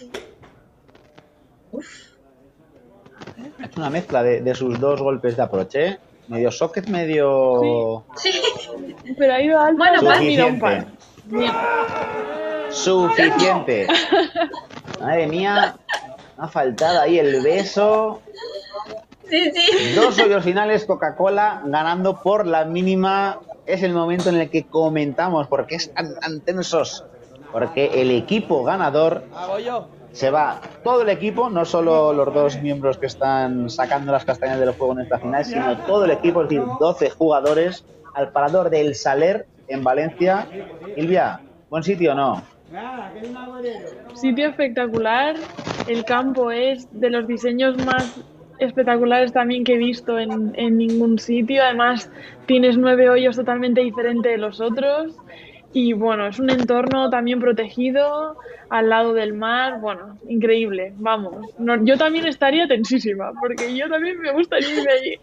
[SPEAKER 3] Uf,
[SPEAKER 1] Es una mezcla de sus dos golpes de aproche. Medio socket, medio...
[SPEAKER 3] sí,
[SPEAKER 2] Pero ha ido alto.
[SPEAKER 3] Bueno,
[SPEAKER 2] pues mira un par.
[SPEAKER 1] Suficiente. Suficiente. Madre mía, me ha faltado ahí el beso.
[SPEAKER 3] sí.
[SPEAKER 1] 2 hoyos finales, Coca-Cola ganando por la mínima. Es el momento en el que comentamos por qué están tan tensos. Porque el equipo ganador se va, todo el equipo, no solo los dos miembros que están sacando las castañas del fuego en esta final, sino todo el equipo, es decir, 12 jugadores al parador del Saler en Valencia. Silvia, ¿buen sitio o no?
[SPEAKER 2] Sitio espectacular. El campo es de los diseños más espectaculares también que he visto en ningún sitio. Además, tienes 9 hoyos totalmente diferentes de los otros. Y bueno, es un entorno también protegido, al lado del mar. Bueno, increíble, vamos. No, yo también estaría tensísima, porque yo también me gustaría irme allí.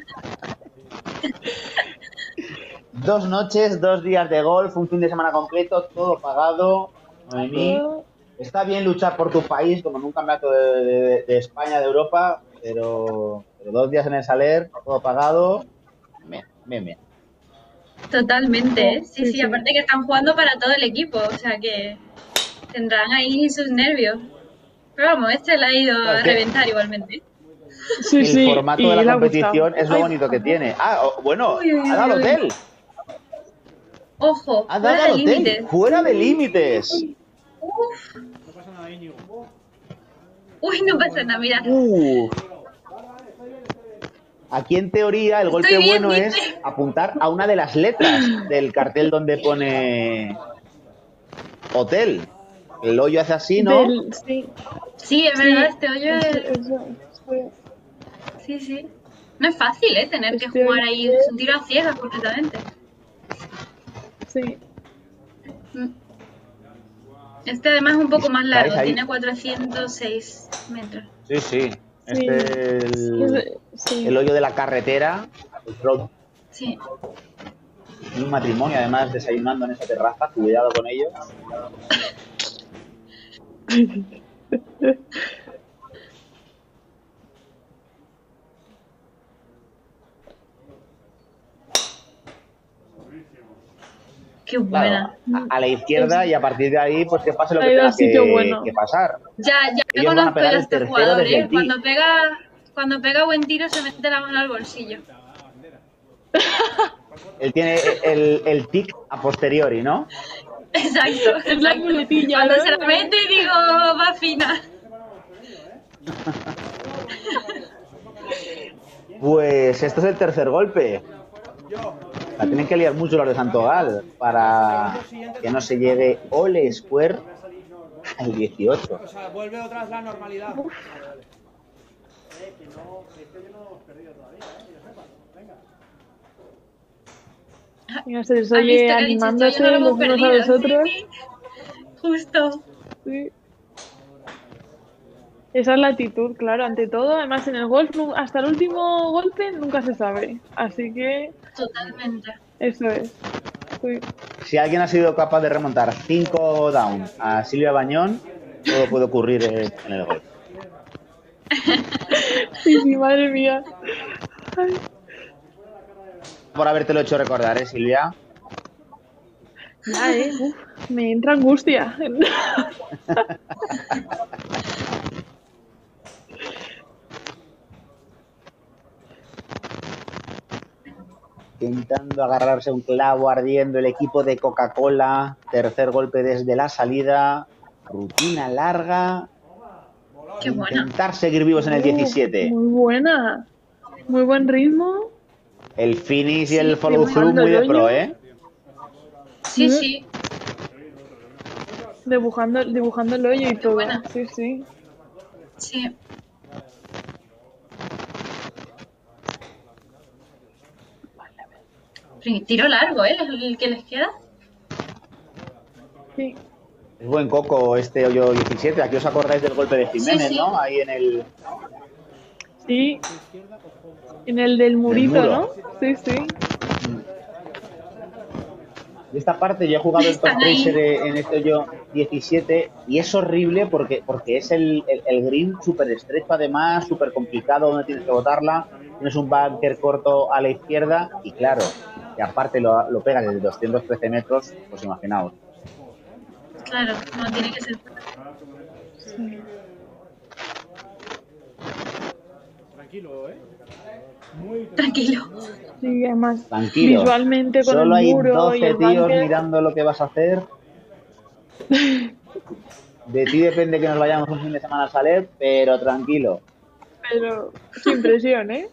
[SPEAKER 1] 2 noches, 2 días de golf, un fin de semana completo, todo pagado. Noemí, está bien luchar por tu país, como en un campeonato de España, de Europa, pero 2 días en el Saler, todo pagado. Bien.
[SPEAKER 3] Totalmente, ¿eh? Sí,
[SPEAKER 2] Sí.
[SPEAKER 3] aparte que están jugando para todo el equipo, o sea que tendrán ahí sus nervios. Pero vamos, este le ha ido a
[SPEAKER 1] Claro, que-
[SPEAKER 3] reventar igualmente.
[SPEAKER 2] Sí,
[SPEAKER 1] El
[SPEAKER 2] sí,
[SPEAKER 1] formato
[SPEAKER 2] y
[SPEAKER 1] de
[SPEAKER 2] le
[SPEAKER 1] la
[SPEAKER 2] ha
[SPEAKER 1] competición
[SPEAKER 2] gustado.
[SPEAKER 1] es lo bonito que tiene. Bueno,
[SPEAKER 3] Uy, uy,
[SPEAKER 1] ha dado al
[SPEAKER 3] uy.
[SPEAKER 1] hotel.
[SPEAKER 3] Ojo,
[SPEAKER 1] Ha
[SPEAKER 3] fuera
[SPEAKER 1] dado al
[SPEAKER 3] de
[SPEAKER 1] hotel.
[SPEAKER 3] límites.
[SPEAKER 1] Fuera de límites.
[SPEAKER 3] Uf,
[SPEAKER 4] No pasa nada, Íñigo.
[SPEAKER 3] uy, no pasa nada, mira.
[SPEAKER 1] Aquí en teoría el golpe
[SPEAKER 3] Estoy bien,
[SPEAKER 1] bueno
[SPEAKER 3] dice.
[SPEAKER 1] es apuntar a una de las letras del cartel donde pone hotel. El hoyo hace así, ¿no?
[SPEAKER 2] Sí,
[SPEAKER 3] Sí, es verdad, este hoyo es...
[SPEAKER 2] eso, sí.
[SPEAKER 3] Sí. No es fácil, ¿eh? Tener que
[SPEAKER 2] Este
[SPEAKER 3] jugar
[SPEAKER 2] hoyo
[SPEAKER 3] ahí,
[SPEAKER 2] es-
[SPEAKER 3] es un tiro a ciegas completamente.
[SPEAKER 2] Sí.
[SPEAKER 3] Este además es un poco más largo,
[SPEAKER 1] ¿Estáis ahí?
[SPEAKER 3] tiene 406 metros.
[SPEAKER 1] Sí. Este es
[SPEAKER 2] Sí.
[SPEAKER 1] el hoyo de la carretera. El road.
[SPEAKER 3] Sí.
[SPEAKER 1] Un matrimonio, además, desayunando en esa terraza. Cuidado con ellos.
[SPEAKER 3] Qué buena.
[SPEAKER 1] Claro, a la izquierda y a partir de ahí, pues que pase lo que
[SPEAKER 2] Ha ido
[SPEAKER 1] tenga
[SPEAKER 2] al sitio bueno.
[SPEAKER 1] que pasar.
[SPEAKER 3] Ya
[SPEAKER 1] Ellos van a
[SPEAKER 3] conozco
[SPEAKER 1] pegar
[SPEAKER 3] yo a
[SPEAKER 1] el
[SPEAKER 3] este
[SPEAKER 1] tercero
[SPEAKER 3] jugador,
[SPEAKER 1] desde
[SPEAKER 3] ¿eh?
[SPEAKER 1] el tee.
[SPEAKER 3] Cuando pega buen tiro se mete la mano al bolsillo.
[SPEAKER 1] Él tiene el tic a posteriori, ¿no?
[SPEAKER 3] Exacto,
[SPEAKER 2] Es la
[SPEAKER 3] exacto.
[SPEAKER 2] muletilla,
[SPEAKER 3] Cuando
[SPEAKER 2] ¿no?
[SPEAKER 3] se la mete digo, va fina.
[SPEAKER 1] Pues esto es el tercer golpe. La tienen que liar mucho los de Santogal para que no se llegue All Square al 18.
[SPEAKER 4] O sea, vuelve otra vez la normalidad.
[SPEAKER 2] Mira, se les
[SPEAKER 3] ¿Has
[SPEAKER 2] oye
[SPEAKER 3] visto que ha dicho
[SPEAKER 2] animándose
[SPEAKER 3] esto? Yo no lo
[SPEAKER 2] los
[SPEAKER 3] hemos
[SPEAKER 2] unos a
[SPEAKER 3] perdido.
[SPEAKER 2] los otros.
[SPEAKER 3] Sí, sí. Justo.
[SPEAKER 2] Sí. Esa es la actitud, claro, ante todo. Además, en el golf, hasta el último golpe nunca se sabe. Así que
[SPEAKER 3] Totalmente.
[SPEAKER 2] eso es. Sí.
[SPEAKER 1] Si alguien ha sido capaz de remontar 5 down a Silvia Bañón, todo puede ocurrir en el golf.
[SPEAKER 2] Sí, sí, madre mía. Ay,
[SPEAKER 1] Por habértelo hecho recordar, Silvia.
[SPEAKER 2] ya, uf, me entra angustia.
[SPEAKER 1] Intentando agarrarse a un clavo ardiendo el equipo de Coca-Cola. Tercer golpe desde la salida. Rutina larga.
[SPEAKER 3] Qué buena.
[SPEAKER 1] Intentar seguir vivos en el 17.
[SPEAKER 2] Muy buena. Muy buen ritmo.
[SPEAKER 1] El finish y
[SPEAKER 3] Sí,
[SPEAKER 1] el follow through
[SPEAKER 2] dibujando
[SPEAKER 1] muy de
[SPEAKER 2] el
[SPEAKER 1] pro,
[SPEAKER 2] hoyo.
[SPEAKER 1] ¿eh?
[SPEAKER 3] Sí, sí.
[SPEAKER 2] Dibujando el hoyo y todo.
[SPEAKER 3] buena.
[SPEAKER 2] Sí, sí.
[SPEAKER 3] Sí. Tiro largo, ¿eh? El que les queda.
[SPEAKER 2] Sí.
[SPEAKER 1] Es buen coco este hoyo 17. Aquí os acordáis del golpe de Jiménez,
[SPEAKER 3] Sí, sí.
[SPEAKER 1] ¿no? Ahí en el...
[SPEAKER 2] Sí. En el del murito,
[SPEAKER 1] muro.
[SPEAKER 2] ¿no? Sí, sí.
[SPEAKER 1] De esta parte yo he jugado el top
[SPEAKER 3] Están ahí.
[SPEAKER 1] tracer en este hoyo 17 y es horrible porque es el green súper estrecho, además, súper complicado, donde tienes que botarla. Tienes un bunker corto a la izquierda y claro, y aparte lo pegas desde 213 metros, pues imaginaos.
[SPEAKER 3] Claro, no tiene que ser.
[SPEAKER 2] Sí.
[SPEAKER 4] Tranquilo, ¿eh? Muy
[SPEAKER 3] Tranquilo.
[SPEAKER 2] Sí, además,
[SPEAKER 1] Tranquilo.
[SPEAKER 2] visualmente con
[SPEAKER 1] Solo
[SPEAKER 2] el
[SPEAKER 1] hay
[SPEAKER 2] muro
[SPEAKER 1] 12
[SPEAKER 2] y el
[SPEAKER 1] tíos
[SPEAKER 2] bunker.
[SPEAKER 1] mirando lo que vas a hacer. De ti depende que nos vayamos un fin de semana a Saler, pero tranquilo.
[SPEAKER 2] Pero sin presión, ¿eh?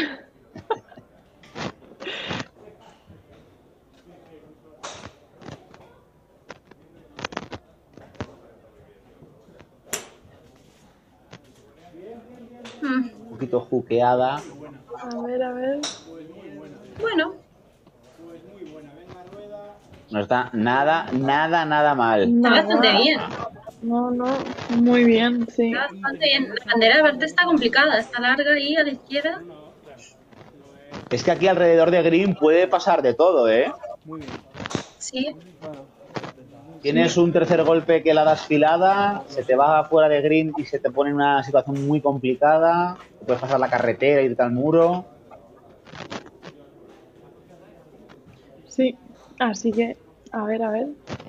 [SPEAKER 3] Mm.
[SPEAKER 1] Un poquito juqueada.
[SPEAKER 2] A ver, a ver.
[SPEAKER 3] Bueno,
[SPEAKER 1] No está nada mal.
[SPEAKER 3] está
[SPEAKER 2] Nada.
[SPEAKER 3] bastante bien.
[SPEAKER 2] No, no, muy bien, sí.
[SPEAKER 3] Está bastante bien. La bandera aparte está complicada. Está larga ahí a la izquierda.
[SPEAKER 1] Es que aquí alrededor de Green puede pasar de todo, ¿eh?
[SPEAKER 3] Sí.
[SPEAKER 1] Tienes un tercer golpe que la das filada, se te va fuera de Green y se te pone en una situación muy complicada. Puedes pasar la carretera, irte al muro.
[SPEAKER 2] Sí. Así que, a ver, a ver.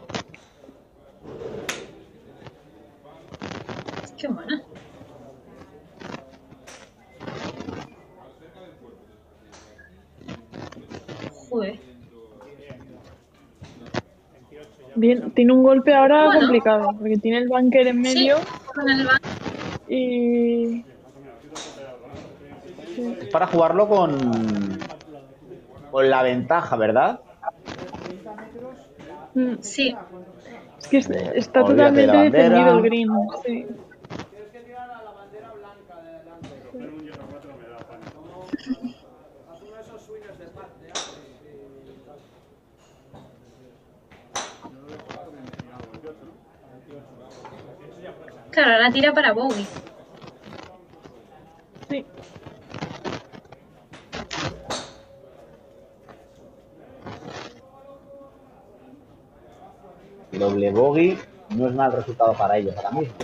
[SPEAKER 3] Qué buena. Joder.
[SPEAKER 2] Bien, tiene un golpe ahora
[SPEAKER 3] Bueno.
[SPEAKER 2] complicado, porque tiene el bunker en medio
[SPEAKER 3] Sí, con el banco.
[SPEAKER 2] y...
[SPEAKER 1] Es para jugarlo con la ventaja, ¿verdad?
[SPEAKER 3] Sí.
[SPEAKER 2] Es que está
[SPEAKER 1] Olvídate de la
[SPEAKER 2] totalmente
[SPEAKER 1] bandera.
[SPEAKER 2] defendido el green, sí.
[SPEAKER 3] Claro, ahora tira para bogey.
[SPEAKER 2] Sí.
[SPEAKER 1] doble bogey no es mal resultado para ellos ahora mismo.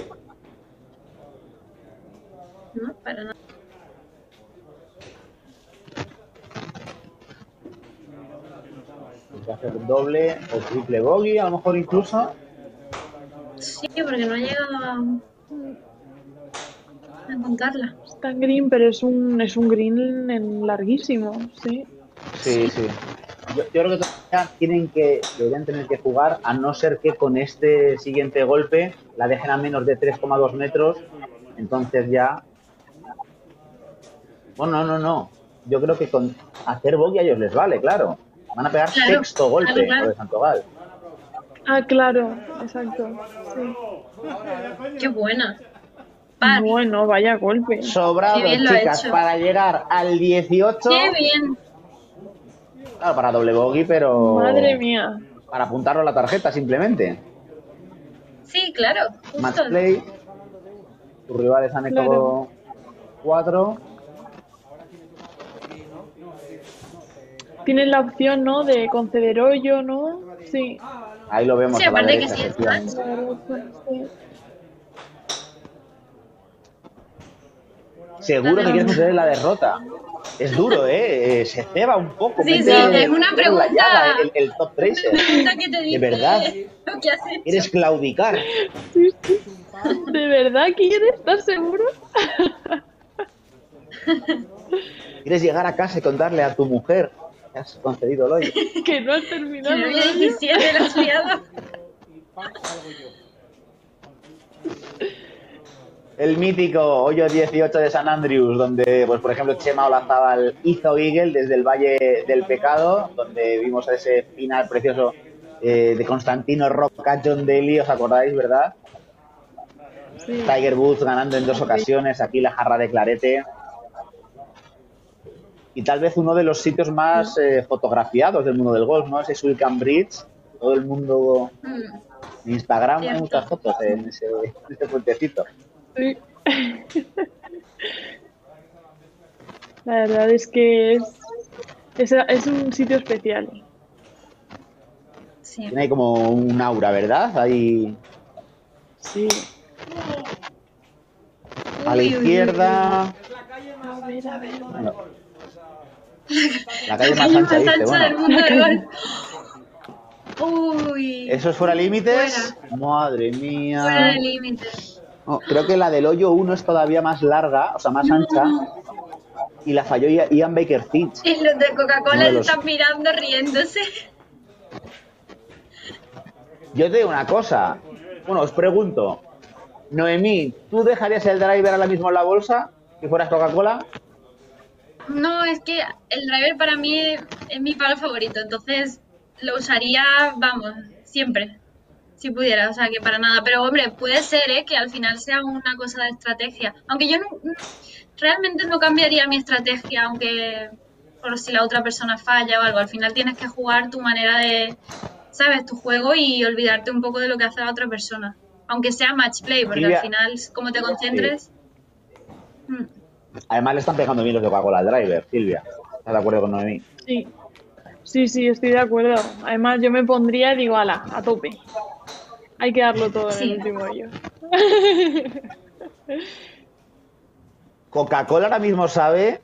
[SPEAKER 3] No, para nada.
[SPEAKER 1] Hay que hacer doble o triple bogey, a lo mejor incluso.
[SPEAKER 3] Sí, porque no ha llegado a encontrarla.
[SPEAKER 2] Está en green, pero es un green larguísimo, sí.
[SPEAKER 1] Sí, sí. Yo creo que todavía deberían tener que jugar, a no ser que con este siguiente golpe la dejen a menos de 3,2 metros. Entonces ya... Bueno, no. Yo creo que con hacer bogey a ellos les vale, claro. Van a pegar sexto golpe
[SPEAKER 3] claro.
[SPEAKER 1] por el Santogal.
[SPEAKER 2] Ah, claro, exacto. Sí.
[SPEAKER 3] Qué buena.
[SPEAKER 2] Bueno, vaya golpe.
[SPEAKER 1] Sobrado, chicas, para llegar al 18.
[SPEAKER 3] Qué bien.
[SPEAKER 1] Claro, para doble bogey, pero...
[SPEAKER 2] Madre mía.
[SPEAKER 1] Para apuntarlo a la tarjeta, simplemente.
[SPEAKER 3] Sí, claro. Justo.
[SPEAKER 1] Match play. Tus rivales han hecho 4.
[SPEAKER 2] Tienes la opción, ¿no? De conceder hoyo, ¿no? Sí.
[SPEAKER 1] Ahí lo vemos.
[SPEAKER 3] Sí,
[SPEAKER 1] a la
[SPEAKER 3] aparte
[SPEAKER 1] derecha,
[SPEAKER 3] que sí,
[SPEAKER 1] efectivamente.
[SPEAKER 2] Sí.
[SPEAKER 1] Seguro que quieres conceder la derrota. Es duro, ¿eh? Se ceba un poco.
[SPEAKER 3] Sí,
[SPEAKER 1] mete
[SPEAKER 3] es una
[SPEAKER 1] la
[SPEAKER 3] pregunta.
[SPEAKER 1] llaga, el top tracer.
[SPEAKER 3] Que te dice,
[SPEAKER 1] De verdad.
[SPEAKER 3] lo que has hecho.
[SPEAKER 1] ¿Quieres claudicar?
[SPEAKER 2] Sí. ¿De verdad quieres? ¿Estás seguro?
[SPEAKER 1] ¿Quieres llegar a casa y contarle a tu mujer que has concedido el hoyo?
[SPEAKER 2] Que no has terminado.
[SPEAKER 3] Que no había 17, lo has liado.
[SPEAKER 1] El mítico hoyo 18 de San Andrews, donde, pues por ejemplo, Chema Olazábal hizo eagle desde el Valle del Pecado, donde vimos ese final precioso de Constantino Rocca, John Daly, ¿os acordáis, verdad?
[SPEAKER 2] Sí.
[SPEAKER 1] Tiger Woods ganando en 2 ocasiones, aquí la jarra de clarete. Y tal vez uno de los sitios más fotografiados del mundo del golf, ¿no? Ese Sulcan Bridge, todo el mundo... En Instagram hay muchas fotos en ese puentecito.
[SPEAKER 2] Sí. La verdad es que es un sitio especial.
[SPEAKER 3] Sí.
[SPEAKER 1] Tiene ahí como un aura, ¿verdad? Ahí
[SPEAKER 2] Sí.
[SPEAKER 1] a la izquierda.
[SPEAKER 2] A ver.
[SPEAKER 1] Bueno, la calle más ancha, dice.
[SPEAKER 3] del
[SPEAKER 1] Bueno,
[SPEAKER 3] mundo del golf. Uy.
[SPEAKER 1] ¿eso es fuera límites? Madre mía.
[SPEAKER 3] Fuera de límites.
[SPEAKER 1] No, creo que la del hoyo 1 es todavía más larga, o sea, más ancha. Y la falló Ian Baker Finch.
[SPEAKER 3] Y los de Coca-Cola
[SPEAKER 1] Uno de los-
[SPEAKER 3] están mirando, riéndose.
[SPEAKER 1] Yo te digo una cosa. Bueno, os pregunto. Noemí, ¿tú dejarías el driver ahora mismo en la bolsa si fueras Coca-Cola?
[SPEAKER 3] No, es que el driver para mí es mi palo favorito, entonces lo usaría, vamos, siempre, si pudiera, o sea que para nada. Pero hombre, puede ser, que al final sea una cosa de estrategia. Aunque yo realmente no cambiaría mi estrategia, aunque por si la otra persona falla o algo. Al final tienes que jugar tu manera de, ¿sabes? Tu juego y olvidarte un poco de lo que hace la otra persona. Aunque sea match play, porque
[SPEAKER 1] Silvia.
[SPEAKER 3] al final, como te concentres...
[SPEAKER 1] Además le están pegando bien los de Coca-Cola al driver, Silvia. ¿Estás de acuerdo con Noemí?
[SPEAKER 2] Sí, estoy de acuerdo. Además, yo me pondría, digo, ala, a tope. Hay que darlo todo en
[SPEAKER 3] Sí.
[SPEAKER 2] el último hoyo.
[SPEAKER 1] Coca-Cola ahora mismo sabe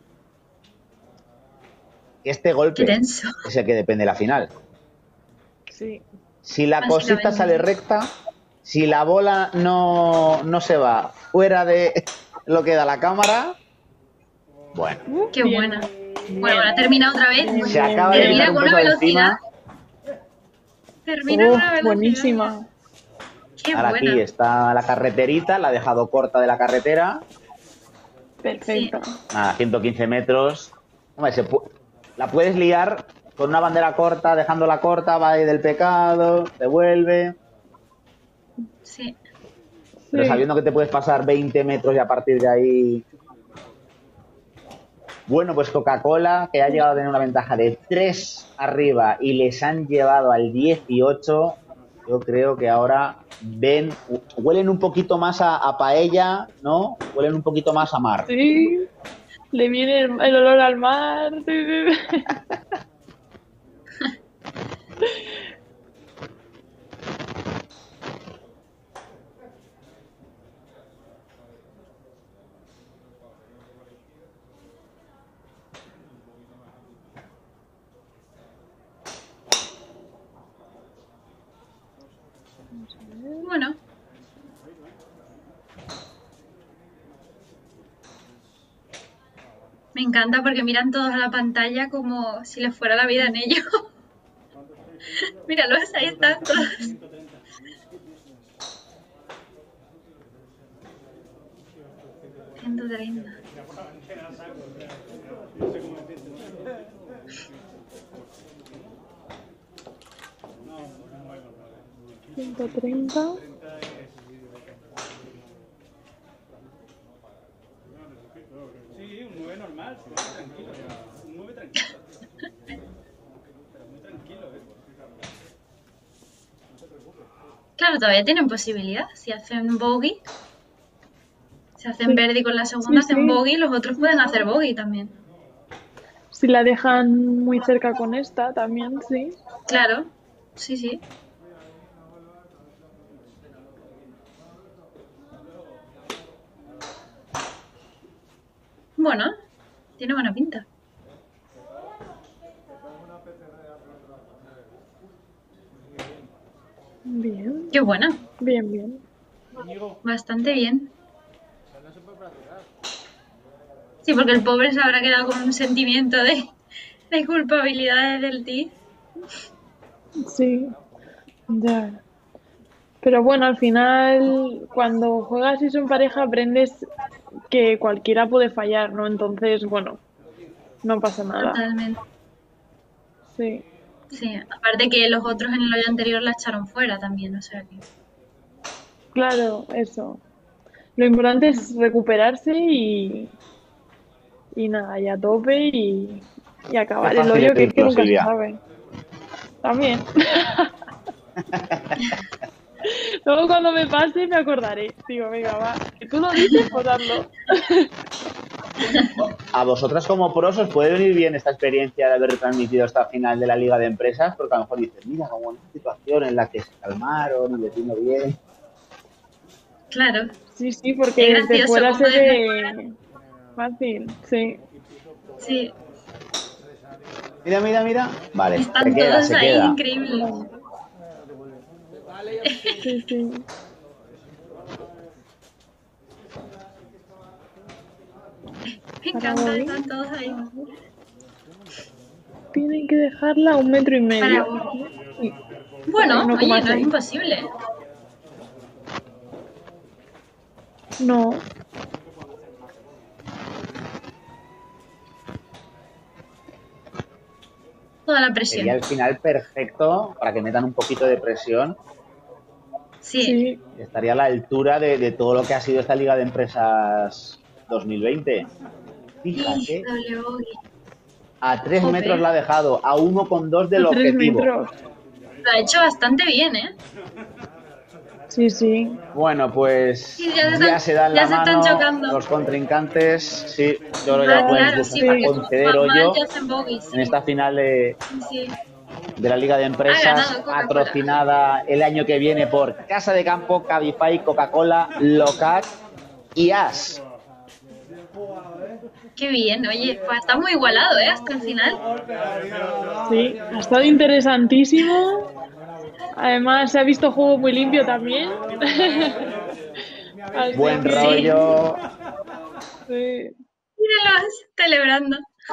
[SPEAKER 1] que este golpe
[SPEAKER 3] Qué tenso.
[SPEAKER 1] es el que depende de la final.
[SPEAKER 2] Sí.
[SPEAKER 1] Si la cosita
[SPEAKER 3] Básicamente.
[SPEAKER 1] sale recta, si la bola no se va fuera de lo que da la cámara, bueno,
[SPEAKER 3] Qué
[SPEAKER 2] Bien.
[SPEAKER 3] buena. Bueno, ha terminado otra vez.
[SPEAKER 1] se acaba de
[SPEAKER 3] Termina
[SPEAKER 1] quitar un
[SPEAKER 3] con
[SPEAKER 1] peso
[SPEAKER 3] una
[SPEAKER 1] de
[SPEAKER 3] velocidad.
[SPEAKER 1] encima.
[SPEAKER 3] Termina con una velocidad.
[SPEAKER 2] Buenísima.
[SPEAKER 3] Qué
[SPEAKER 1] Ahora
[SPEAKER 3] buena.
[SPEAKER 1] aquí está la carreterita, la ha dejado corta de la carretera.
[SPEAKER 2] Perfecto.
[SPEAKER 1] Nada, 115 metros. Hombre, la puedes liar con una bandera corta, dejándola corta, va ahí del pecado, te vuelve.
[SPEAKER 3] Sí.
[SPEAKER 1] Pero
[SPEAKER 2] Sí.
[SPEAKER 1] sabiendo que te puedes pasar 20 metros y a partir de ahí... Bueno, pues Coca-Cola, que ha llegado a tener una ventaja de 3 arriba y les han llevado al 18, yo creo que ahora huelen un poquito más a paella, ¿no? Huelen un poquito más a mar.
[SPEAKER 2] Sí. Le viene el olor al mar. Sí.
[SPEAKER 3] Me encanta porque miran todos a la pantalla como si les fuera la vida en ello. Míralos, ahí están todos. 130.
[SPEAKER 2] ¿130?
[SPEAKER 4] Sí, un 9 normal, tranquilo. Un 9 tranquilo. Pero muy tranquilo,
[SPEAKER 3] Claro, todavía tienen posibilidad. Si hacen bogey, si hacen
[SPEAKER 2] Sí.
[SPEAKER 3] birdie con la segunda,
[SPEAKER 2] Sí,
[SPEAKER 3] hacen
[SPEAKER 2] sí.
[SPEAKER 3] bogey, los otros pueden hacer bogey también.
[SPEAKER 2] Si la dejan muy cerca con esta, también, sí.
[SPEAKER 3] Claro, sí, sí. Bueno, tiene buena pinta.
[SPEAKER 2] Bien,
[SPEAKER 3] Qué buena,
[SPEAKER 2] bien, bien.
[SPEAKER 3] bastante bien. Sí, porque el pobre se habrá quedado con un sentimiento de culpabilidad desde el tee.
[SPEAKER 2] Sí, ya. Pero bueno, al final, cuando juegas y son pareja, aprendes que cualquiera puede fallar, ¿no? Entonces, bueno, no pasa nada.
[SPEAKER 3] Totalmente.
[SPEAKER 2] Sí,
[SPEAKER 3] Sí, aparte que los otros en el hoyo anterior la echaron fuera también, o sea que...
[SPEAKER 2] claro, eso. Lo importante es recuperarse y nada, y a tope y acabar
[SPEAKER 1] Qué
[SPEAKER 2] el
[SPEAKER 1] fácil
[SPEAKER 2] hoyo,
[SPEAKER 1] es
[SPEAKER 2] que es que
[SPEAKER 1] decirlo,
[SPEAKER 2] nunca se
[SPEAKER 1] Silvia.
[SPEAKER 2] sabe. También. Luego cuando me pase me acordaré. Digo, venga, va. Que tú lo dices, pues hazlo.
[SPEAKER 1] A vosotras como pros os puede venir bien esta experiencia de haber retransmitido esta final de la Liga de Empresas, porque a lo mejor dices, mira, como en una situación en la que se calmaron y les vino bien.
[SPEAKER 3] Claro,
[SPEAKER 2] Sí, sí,
[SPEAKER 3] es
[SPEAKER 2] porque desde
[SPEAKER 3] gracioso
[SPEAKER 2] fuera
[SPEAKER 3] como
[SPEAKER 2] se
[SPEAKER 3] desde
[SPEAKER 2] ve fácil, sí.
[SPEAKER 3] sí,
[SPEAKER 1] Mira, mira, mira. Vale,
[SPEAKER 3] están todos
[SPEAKER 1] se
[SPEAKER 3] ahí,
[SPEAKER 1] queda.
[SPEAKER 3] increíble.
[SPEAKER 2] Sí, sí.
[SPEAKER 3] Me
[SPEAKER 2] Para
[SPEAKER 3] encanta,
[SPEAKER 2] bogey
[SPEAKER 3] están todos ahí.
[SPEAKER 2] tienen que dejarla a 1,5
[SPEAKER 3] Para
[SPEAKER 2] metros. Sí,
[SPEAKER 3] Bueno, oye, no es
[SPEAKER 2] 1,6.
[SPEAKER 3] imposible.
[SPEAKER 2] No,
[SPEAKER 3] Toda la
[SPEAKER 1] Sería
[SPEAKER 3] presión.
[SPEAKER 1] el final perfecto para que metan un poquito de presión.
[SPEAKER 3] Sí,
[SPEAKER 2] sí,
[SPEAKER 1] Estaría a la altura de todo lo que ha sido esta Liga de Empresas 2020.
[SPEAKER 3] y
[SPEAKER 1] Fíjate,
[SPEAKER 3] doble bogey.
[SPEAKER 1] a 3
[SPEAKER 3] Jope.
[SPEAKER 1] metros la ha dejado, a 1,2 del
[SPEAKER 2] a 3
[SPEAKER 1] objetivo.
[SPEAKER 2] metros.
[SPEAKER 3] Lo ha hecho bastante bien, ¿eh?
[SPEAKER 2] Sí, sí.
[SPEAKER 1] Bueno, pues
[SPEAKER 3] Sí,
[SPEAKER 1] ya se dan
[SPEAKER 3] ya
[SPEAKER 1] la
[SPEAKER 3] se están
[SPEAKER 1] mano
[SPEAKER 3] chocando.
[SPEAKER 1] los contrincantes. Sí, yo creo que ya
[SPEAKER 3] Ah,
[SPEAKER 1] pueden
[SPEAKER 3] claro,
[SPEAKER 1] incluso
[SPEAKER 3] sí,
[SPEAKER 1] hasta
[SPEAKER 3] porque como
[SPEAKER 1] conceder
[SPEAKER 3] van mal
[SPEAKER 1] hoyo
[SPEAKER 3] ya hacen bogey, sí.
[SPEAKER 1] en esta final
[SPEAKER 3] Sí, sí.
[SPEAKER 1] de la Liga de
[SPEAKER 3] Ha
[SPEAKER 1] Empresas,
[SPEAKER 3] ganado Coca-Cola.
[SPEAKER 1] patrocinada el año que viene por Casa de Campo, Cabify, Coca-Cola, Locac y As.
[SPEAKER 3] Qué bien, oye, pues está muy igualado, ¿eh? Hasta el final.
[SPEAKER 2] Sí, ha estado interesantísimo. Además, se ha visto juego muy limpio también. Así
[SPEAKER 1] Buen
[SPEAKER 2] que,
[SPEAKER 1] rollo.
[SPEAKER 2] sí.
[SPEAKER 3] Míralos, celebrando.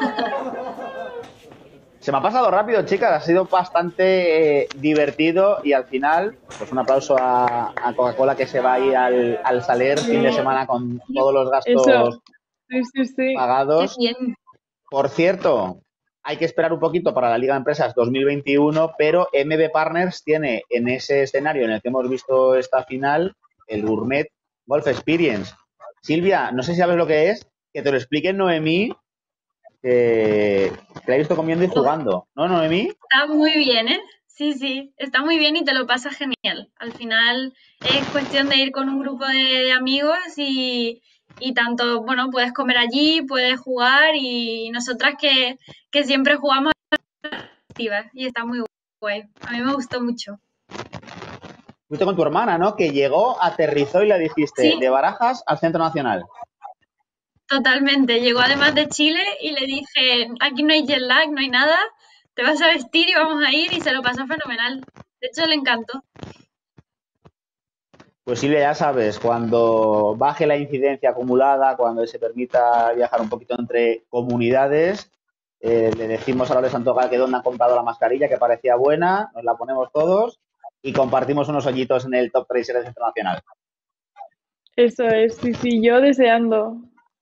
[SPEAKER 1] Se me ha pasado rápido, chicas. Ha sido bastante divertido y al final, pues un aplauso a Coca-Cola que se va ahí al Saler fin de semana con todos los gastos
[SPEAKER 2] Eso. Sí, sí, sí.
[SPEAKER 3] Qué
[SPEAKER 1] pagados.
[SPEAKER 3] bien.
[SPEAKER 1] Por cierto, hay que esperar un poquito para la Liga de Empresas 2021, pero MB Partners tiene en ese escenario en el que hemos visto esta final el Gourmet Golf Experience. Silvia, no sé si sabes lo que es, que te lo explique Noemí, que la he visto comiendo y jugando. ¿No, Noemí?
[SPEAKER 3] Está muy bien, ¿eh? Sí, sí, está muy bien y te lo pasas genial. Al final es cuestión de ir con un grupo de amigos y tanto, bueno, puedes comer allí, puedes jugar y nosotras que siempre jugamos activas y está muy guay. A mí me gustó mucho.
[SPEAKER 1] Fuiste con tu hermana, ¿no? Que llegó, aterrizó y le dijiste,
[SPEAKER 3] Sí.
[SPEAKER 1] de Barajas al Centro Nacional.
[SPEAKER 3] Totalmente. Llegó además de Chile y le dije, aquí no hay jet lag, no hay nada, te vas a vestir y vamos a ir y se lo pasó fenomenal. De hecho, le encantó.
[SPEAKER 1] Pues Silvia, ya sabes, cuando baje la incidencia acumulada, cuando se permita viajar un poquito entre comunidades, le decimos a Loles Santogal que dónde han comprado la mascarilla, que parecía buena, nos la ponemos todos y compartimos unos hoyitos en el Top Tracer Internacional.
[SPEAKER 2] Eso es, sí, yo deseando.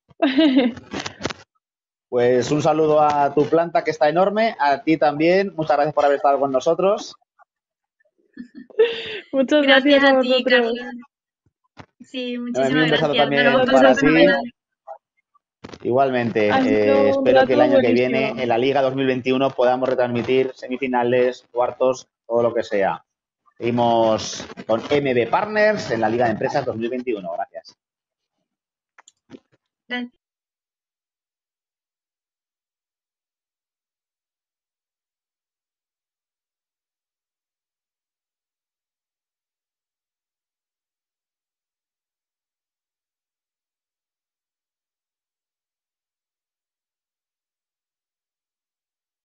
[SPEAKER 1] Pues un saludo a tu planta que está enorme, a ti también, muchas gracias por haber estado con nosotros.
[SPEAKER 2] Muchas
[SPEAKER 3] Gracias
[SPEAKER 2] gracias a
[SPEAKER 3] a ti,
[SPEAKER 2] vosotros.
[SPEAKER 3] Carlos. Sí,
[SPEAKER 1] Un
[SPEAKER 3] muchísimas
[SPEAKER 1] besazo
[SPEAKER 3] gracias.
[SPEAKER 1] también
[SPEAKER 3] Nos vemos
[SPEAKER 1] para
[SPEAKER 3] pronto,
[SPEAKER 1] ti.
[SPEAKER 3] fenomenal.
[SPEAKER 1] Igualmente,
[SPEAKER 2] Ha sido un
[SPEAKER 1] espero que el
[SPEAKER 2] rato
[SPEAKER 1] año que
[SPEAKER 2] buenísimo.
[SPEAKER 1] viene en la Liga 2021 podamos retransmitir semifinales, cuartos, todo lo que sea. Seguimos con MB Partners en la Liga de Empresas 2021. Gracias.
[SPEAKER 3] Gracias.